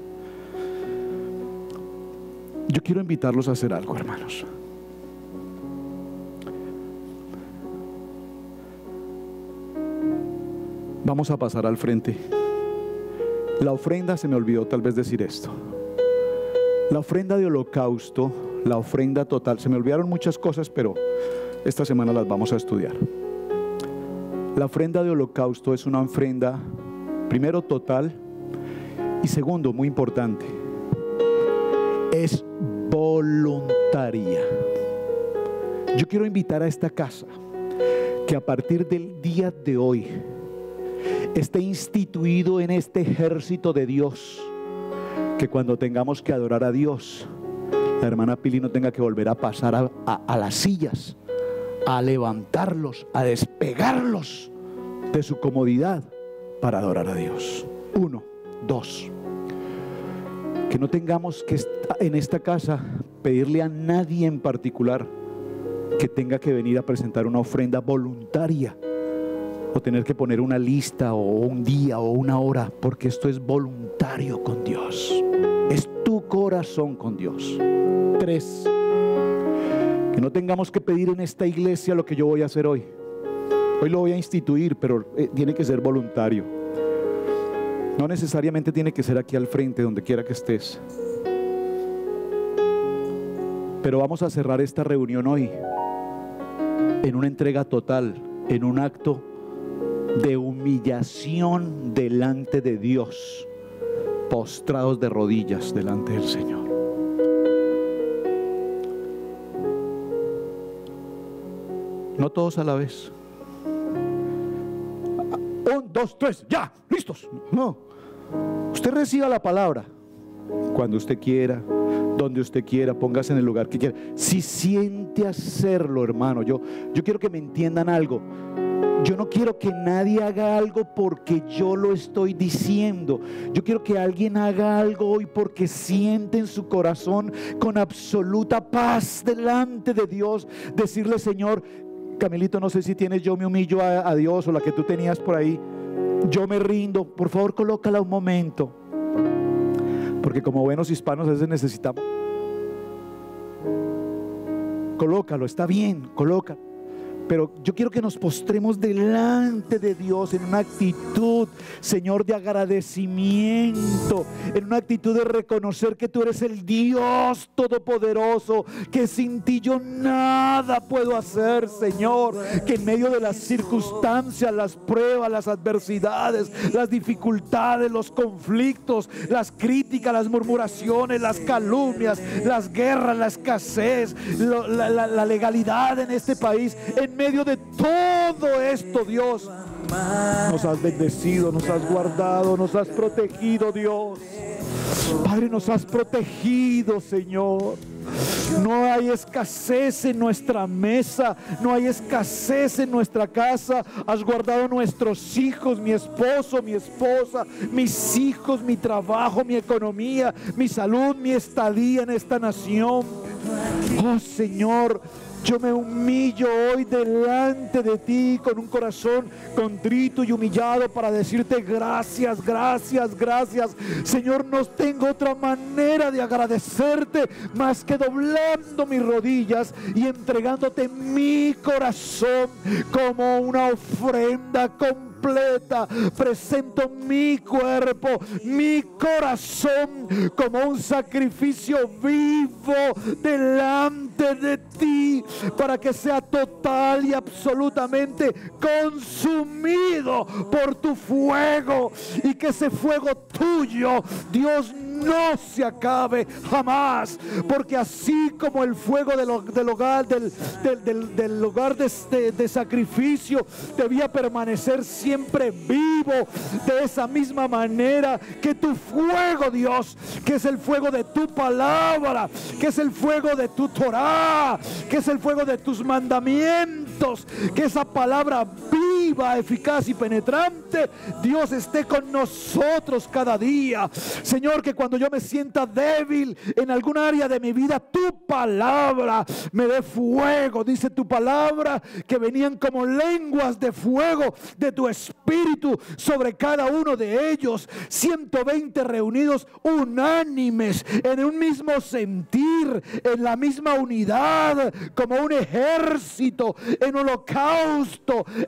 Yo quiero invitarlos a hacer algo, hermanos. Vamos a pasar al frente. La ofrenda, se me olvidó tal vez decir esto. La ofrenda de holocausto, la ofrenda total, se me olvidaron muchas cosas, pero esta semana las vamos a estudiar. La ofrenda de holocausto es una ofrenda, primero, total, y segundo, muy importante, es voluntaria. Yo quiero invitar a esta casa que a partir del día de hoy esté instituido en este ejército de Dios, que cuando tengamos que adorar a Dios, la hermana Pili no tenga que volver a pasar a, a, a las sillas, a levantarlos, a despegarlos de su comodidad para adorar a Dios. Uno. Dos, que no tengamos que en esta casa pedirle a nadie en particular que tenga que venir a presentar una ofrenda voluntaria, o tener que poner una lista o un día o una hora, porque esto es voluntario con Dios, es tu corazón con Dios. Tres, que no tengamos que pedir en esta iglesia lo que yo voy a hacer hoy. Hoy lo voy a instituir, pero eh, tiene que ser voluntario. No necesariamente tiene que ser aquí al frente, donde quiera que estés. Pero vamos a cerrar esta reunión hoy en una entrega total, en un acto de humillación delante de Dios, postrados de rodillas delante del Señor. No todos a la vez. Un, dos, tres, ya, listos. No. Usted reciba la palabra cuando usted quiera, donde usted quiera, póngase en el lugar que quiera. Si siente hacerlo, hermano, yo, yo quiero que me entiendan algo. Yo no quiero que nadie haga algo porque yo lo estoy diciendo. Yo quiero que alguien haga algo hoy porque siente en su corazón con absoluta paz delante de Dios, decirle: Señor, Camilito, no sé si tienes yo me humillo a, a Dios, o la que tú tenías por ahí, yo me rindo. Por favor, colócala un momento, porque como buenos hispanos a veces necesitamos. Colócalo, está bien, colócalo. Pero yo quiero que nos postremos delante de Dios en una actitud, Señor, de agradecimiento, en una actitud de reconocer que tú eres el Dios todopoderoso, que sin ti yo nada puedo hacer, Señor, que en medio de las circunstancias, las pruebas, las adversidades, las dificultades, los conflictos, las críticas, las murmuraciones, las calumnias, las guerras, la escasez, lo, la, la, la legalidad en este país, en medio de todo esto, Dios, nos has bendecido, nos has guardado, nos has protegido, Dios. Padre, nos has protegido, Señor. No hay escasez en nuestra mesa, no hay escasez en nuestra casa. Has guardado nuestros hijos, mi esposo, mi esposa, mis hijos, mi trabajo, mi economía, mi salud, mi estadía en esta nación. Oh, Señor, yo me humillo hoy delante de ti con un corazón contrito y humillado para decirte gracias, gracias, gracias. Señor, no tengo otra manera de agradecerte más que doblando mis rodillas y entregándote mi corazón como una ofrenda completa. Presento mi cuerpo, mi corazón como un sacrificio vivo delante de ti, para que sea total y absolutamente consumido por tu fuego, y que ese fuego tuyo, Dios, no se acabe jamás, porque así como el fuego del, del hogar del, del, del, del hogar de, de, de sacrificio debía permanecer siempre vivo, de esa misma manera que tu fuego, Dios, que es el fuego de tu palabra, que es el fuego de tu Torah, que es el fuego de tus mandamientos, que esa palabra viva, eficaz y penetrante, Dios, esté con nosotros cada día. Señor, que cuando yo me sienta débil en algún área de mi vida, tu palabra me dé fuego. Dice tu palabra que venían como lenguas de fuego de tu espíritu sobre cada uno de ellos. ciento veinte reunidos unánimes en un mismo sentir, en la misma unidad, como un ejército, en holocausto, en entrega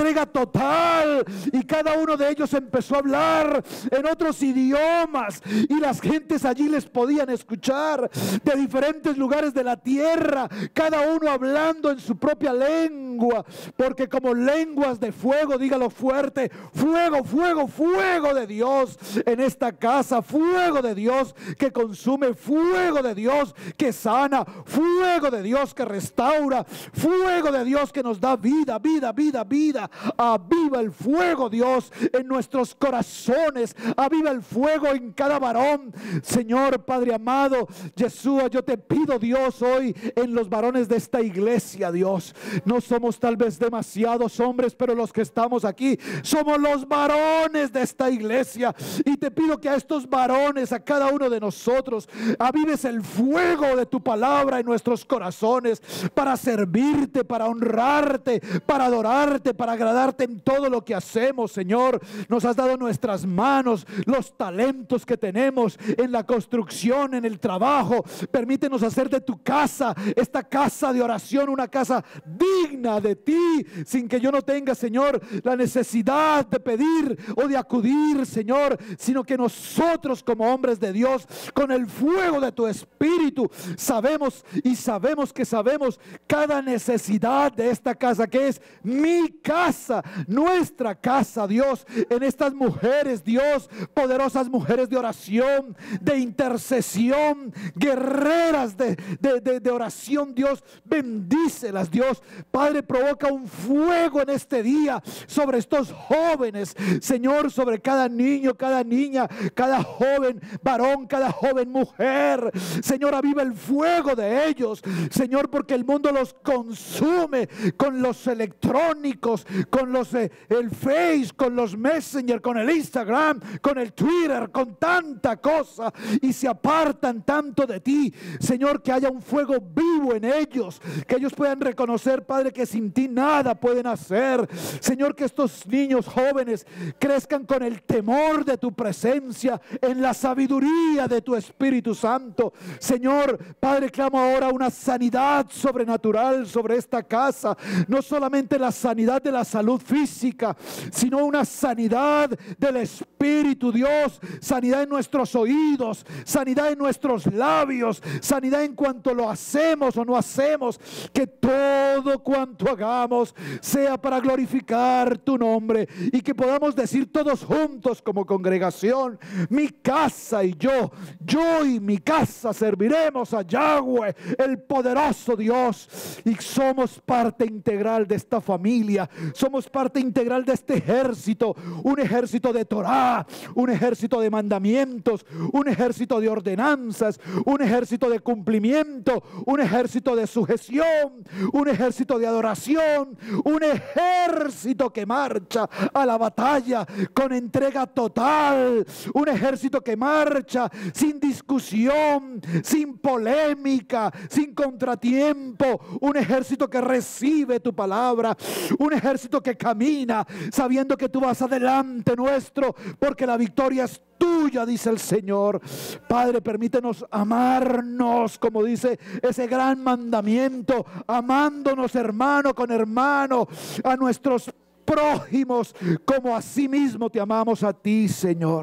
entrega total, y cada uno de ellos empezó a hablar en otros idiomas, y las gentes allí les podían escuchar de diferentes lugares de la tierra, cada uno hablando en su propia lengua, porque como lenguas de fuego, dígalo fuerte, fuego, fuego, fuego de Dios en esta casa, fuego de Dios que consume, fuego de Dios que sana, fuego de Dios que restaura, fuego de Dios que nos da vida, vida, vida, vida. Aviva el fuego, Dios, en nuestros corazones, aviva el fuego en cada varón. Señor Padre amado, Yeshua, yo te pido, Dios, hoy en los varones de esta iglesia, Dios, no somos tal vez demasiados hombres, pero los que estamos aquí somos los varones de esta iglesia, y te pido que a estos varones, a cada uno de nosotros, avives el fuego de tu palabra en nuestros corazones, para servirte, para honrarte, para adorarte, para agradarte en todo lo que hacemos. Señor, nos has dado nuestras manos, los talentos que tenemos en la construcción, en el trabajo. Permítenos hacer de tu casa, esta casa de oración, una casa digna de ti, sin que yo no tenga, Señor, la necesidad de pedir o de acudir, Señor, sino que nosotros como hombres de Dios, con el fuego de tu Espíritu, sabemos y sabemos que sabemos cada necesidad de esta casa, que es mi casa, nuestra casa, Dios, en estas mujeres, Dios, poderosas mujeres de oración, de intercesión, guerreras de, de, de, de oración, Dios, bendícelas, Dios. Padre, provoca un fuego en este día sobre estos jóvenes, Señor, sobre cada niño, cada niña, cada joven varón, cada joven mujer. Señor, aviva el fuego de ellos, Señor, porque el mundo los consume con los electrónicos, con los eh, el Face, con los Messenger, con el Instagram, con el Twitter, con tanta cosa, y se apartan tanto de ti. Señor, que haya un fuego vivo en ellos, que ellos puedan reconocer, Padre, que sin ti nada pueden hacer. Señor, que estos niños jóvenes crezcan con el temor de tu presencia, en la sabiduría de tu Espíritu Santo. Señor, Padre, clamo ahora una sanidad sobrenatural sobre esta casa, no solamente la sanidad de la salud física, sino una sanidad del Espíritu, Dios, sanidad en nuestros oídos, sanidad en nuestros labios, sanidad en cuanto lo hacemos o no hacemos, que todo cuanto hagamos sea para glorificar tu nombre, y que podamos decir todos juntos como congregación: mi casa y yo, yo y mi casa serviremos a Yahweh, el poderoso Dios. Y somos parte integral de esta familia, somos parte integral de este ejército, un ejército de Torah, un ejército de mandamientos, un ejército de ordenanzas, un ejército de cumplimiento, un ejército de sujeción, un ejército de adoración, un ejército que marcha a la batalla con entrega total, un ejército que marcha sin discusión, sin polémica, sin contratiempo, un ejército que recibe tu palabra, un ejército que camina sabiendo que tú vas adelante nuestro, porque la victoria es tuya, dice el Señor. Padre, permítenos amarnos, como dice ese gran mandamiento, amándonos hermano con hermano, a nuestros prójimos como a sí mismo te amamos a ti, Señor.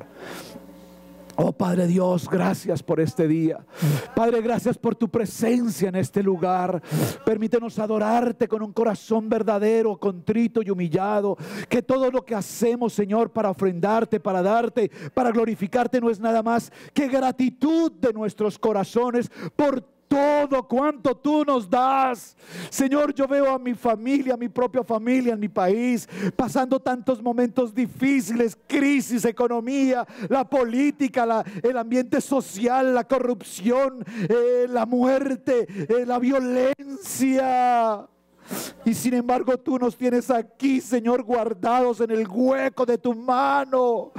Oh Padre Dios, gracias por este día. Padre, gracias por tu presencia en este lugar. Permítenos adorarte con un corazón verdadero, contrito y humillado. Que todo lo que hacemos, Señor, para ofrendarte, para darte, para glorificarte, no es nada más que gratitud de nuestros corazones por todo cuanto tú nos das. Señor, yo veo a mi familia, a mi propia familia en mi país, pasando tantos momentos difíciles, crisis, economía, la política, la, el ambiente social, la corrupción, eh, la muerte, eh, la violencia. Y sin embargo tú nos tienes aquí, Señor, guardados en el hueco de tu mano.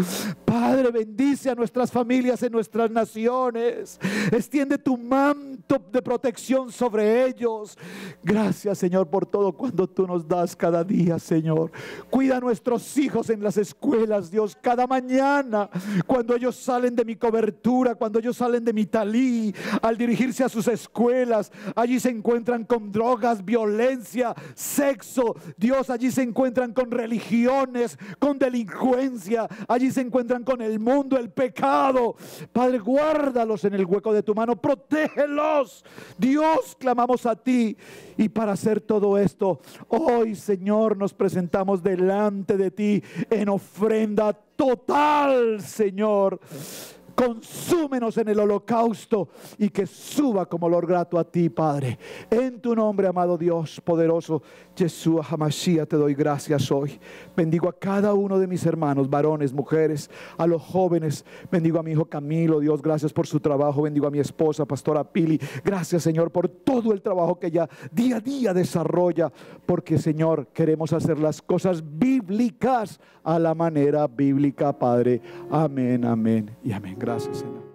Padre, bendice a nuestras familias en nuestras naciones. Extiende tu manto de protección sobre ellos. Gracias, Señor, por todo cuando tú nos das cada día, Señor. Cuida a nuestros hijos en las escuelas, Dios, cada mañana, cuando ellos salen de mi cobertura, cuando ellos salen de mi talí, al dirigirse a sus escuelas, allí se encuentran con drogas, violencia, sexo. Dios, allí se encuentran con religiones, con delincuencia, allí se encuentran con el mundo, el pecado. Padre, guárdalos en el hueco de tu mano, protégelos. Dios, clamamos a ti. Y para hacer todo esto, hoy, Señor, nos presentamos delante de ti en ofrenda total, Señor. Consúmenos en el holocausto y que suba como olor grato a ti, Padre. En tu nombre, amado Dios poderoso, Yeshua HaMashiach, te doy gracias hoy. Bendigo a cada uno de mis hermanos, varones, mujeres, a los jóvenes. Bendigo a mi hijo Camilo, Dios, gracias por su trabajo. Bendigo a mi esposa, Pastora Pili. Gracias, Señor, por todo el trabajo que ella día a día desarrolla. Porque, Señor, queremos hacer las cosas bíblicas a la manera bíblica, Padre. Amén, amén y amén. Gracias, Señor.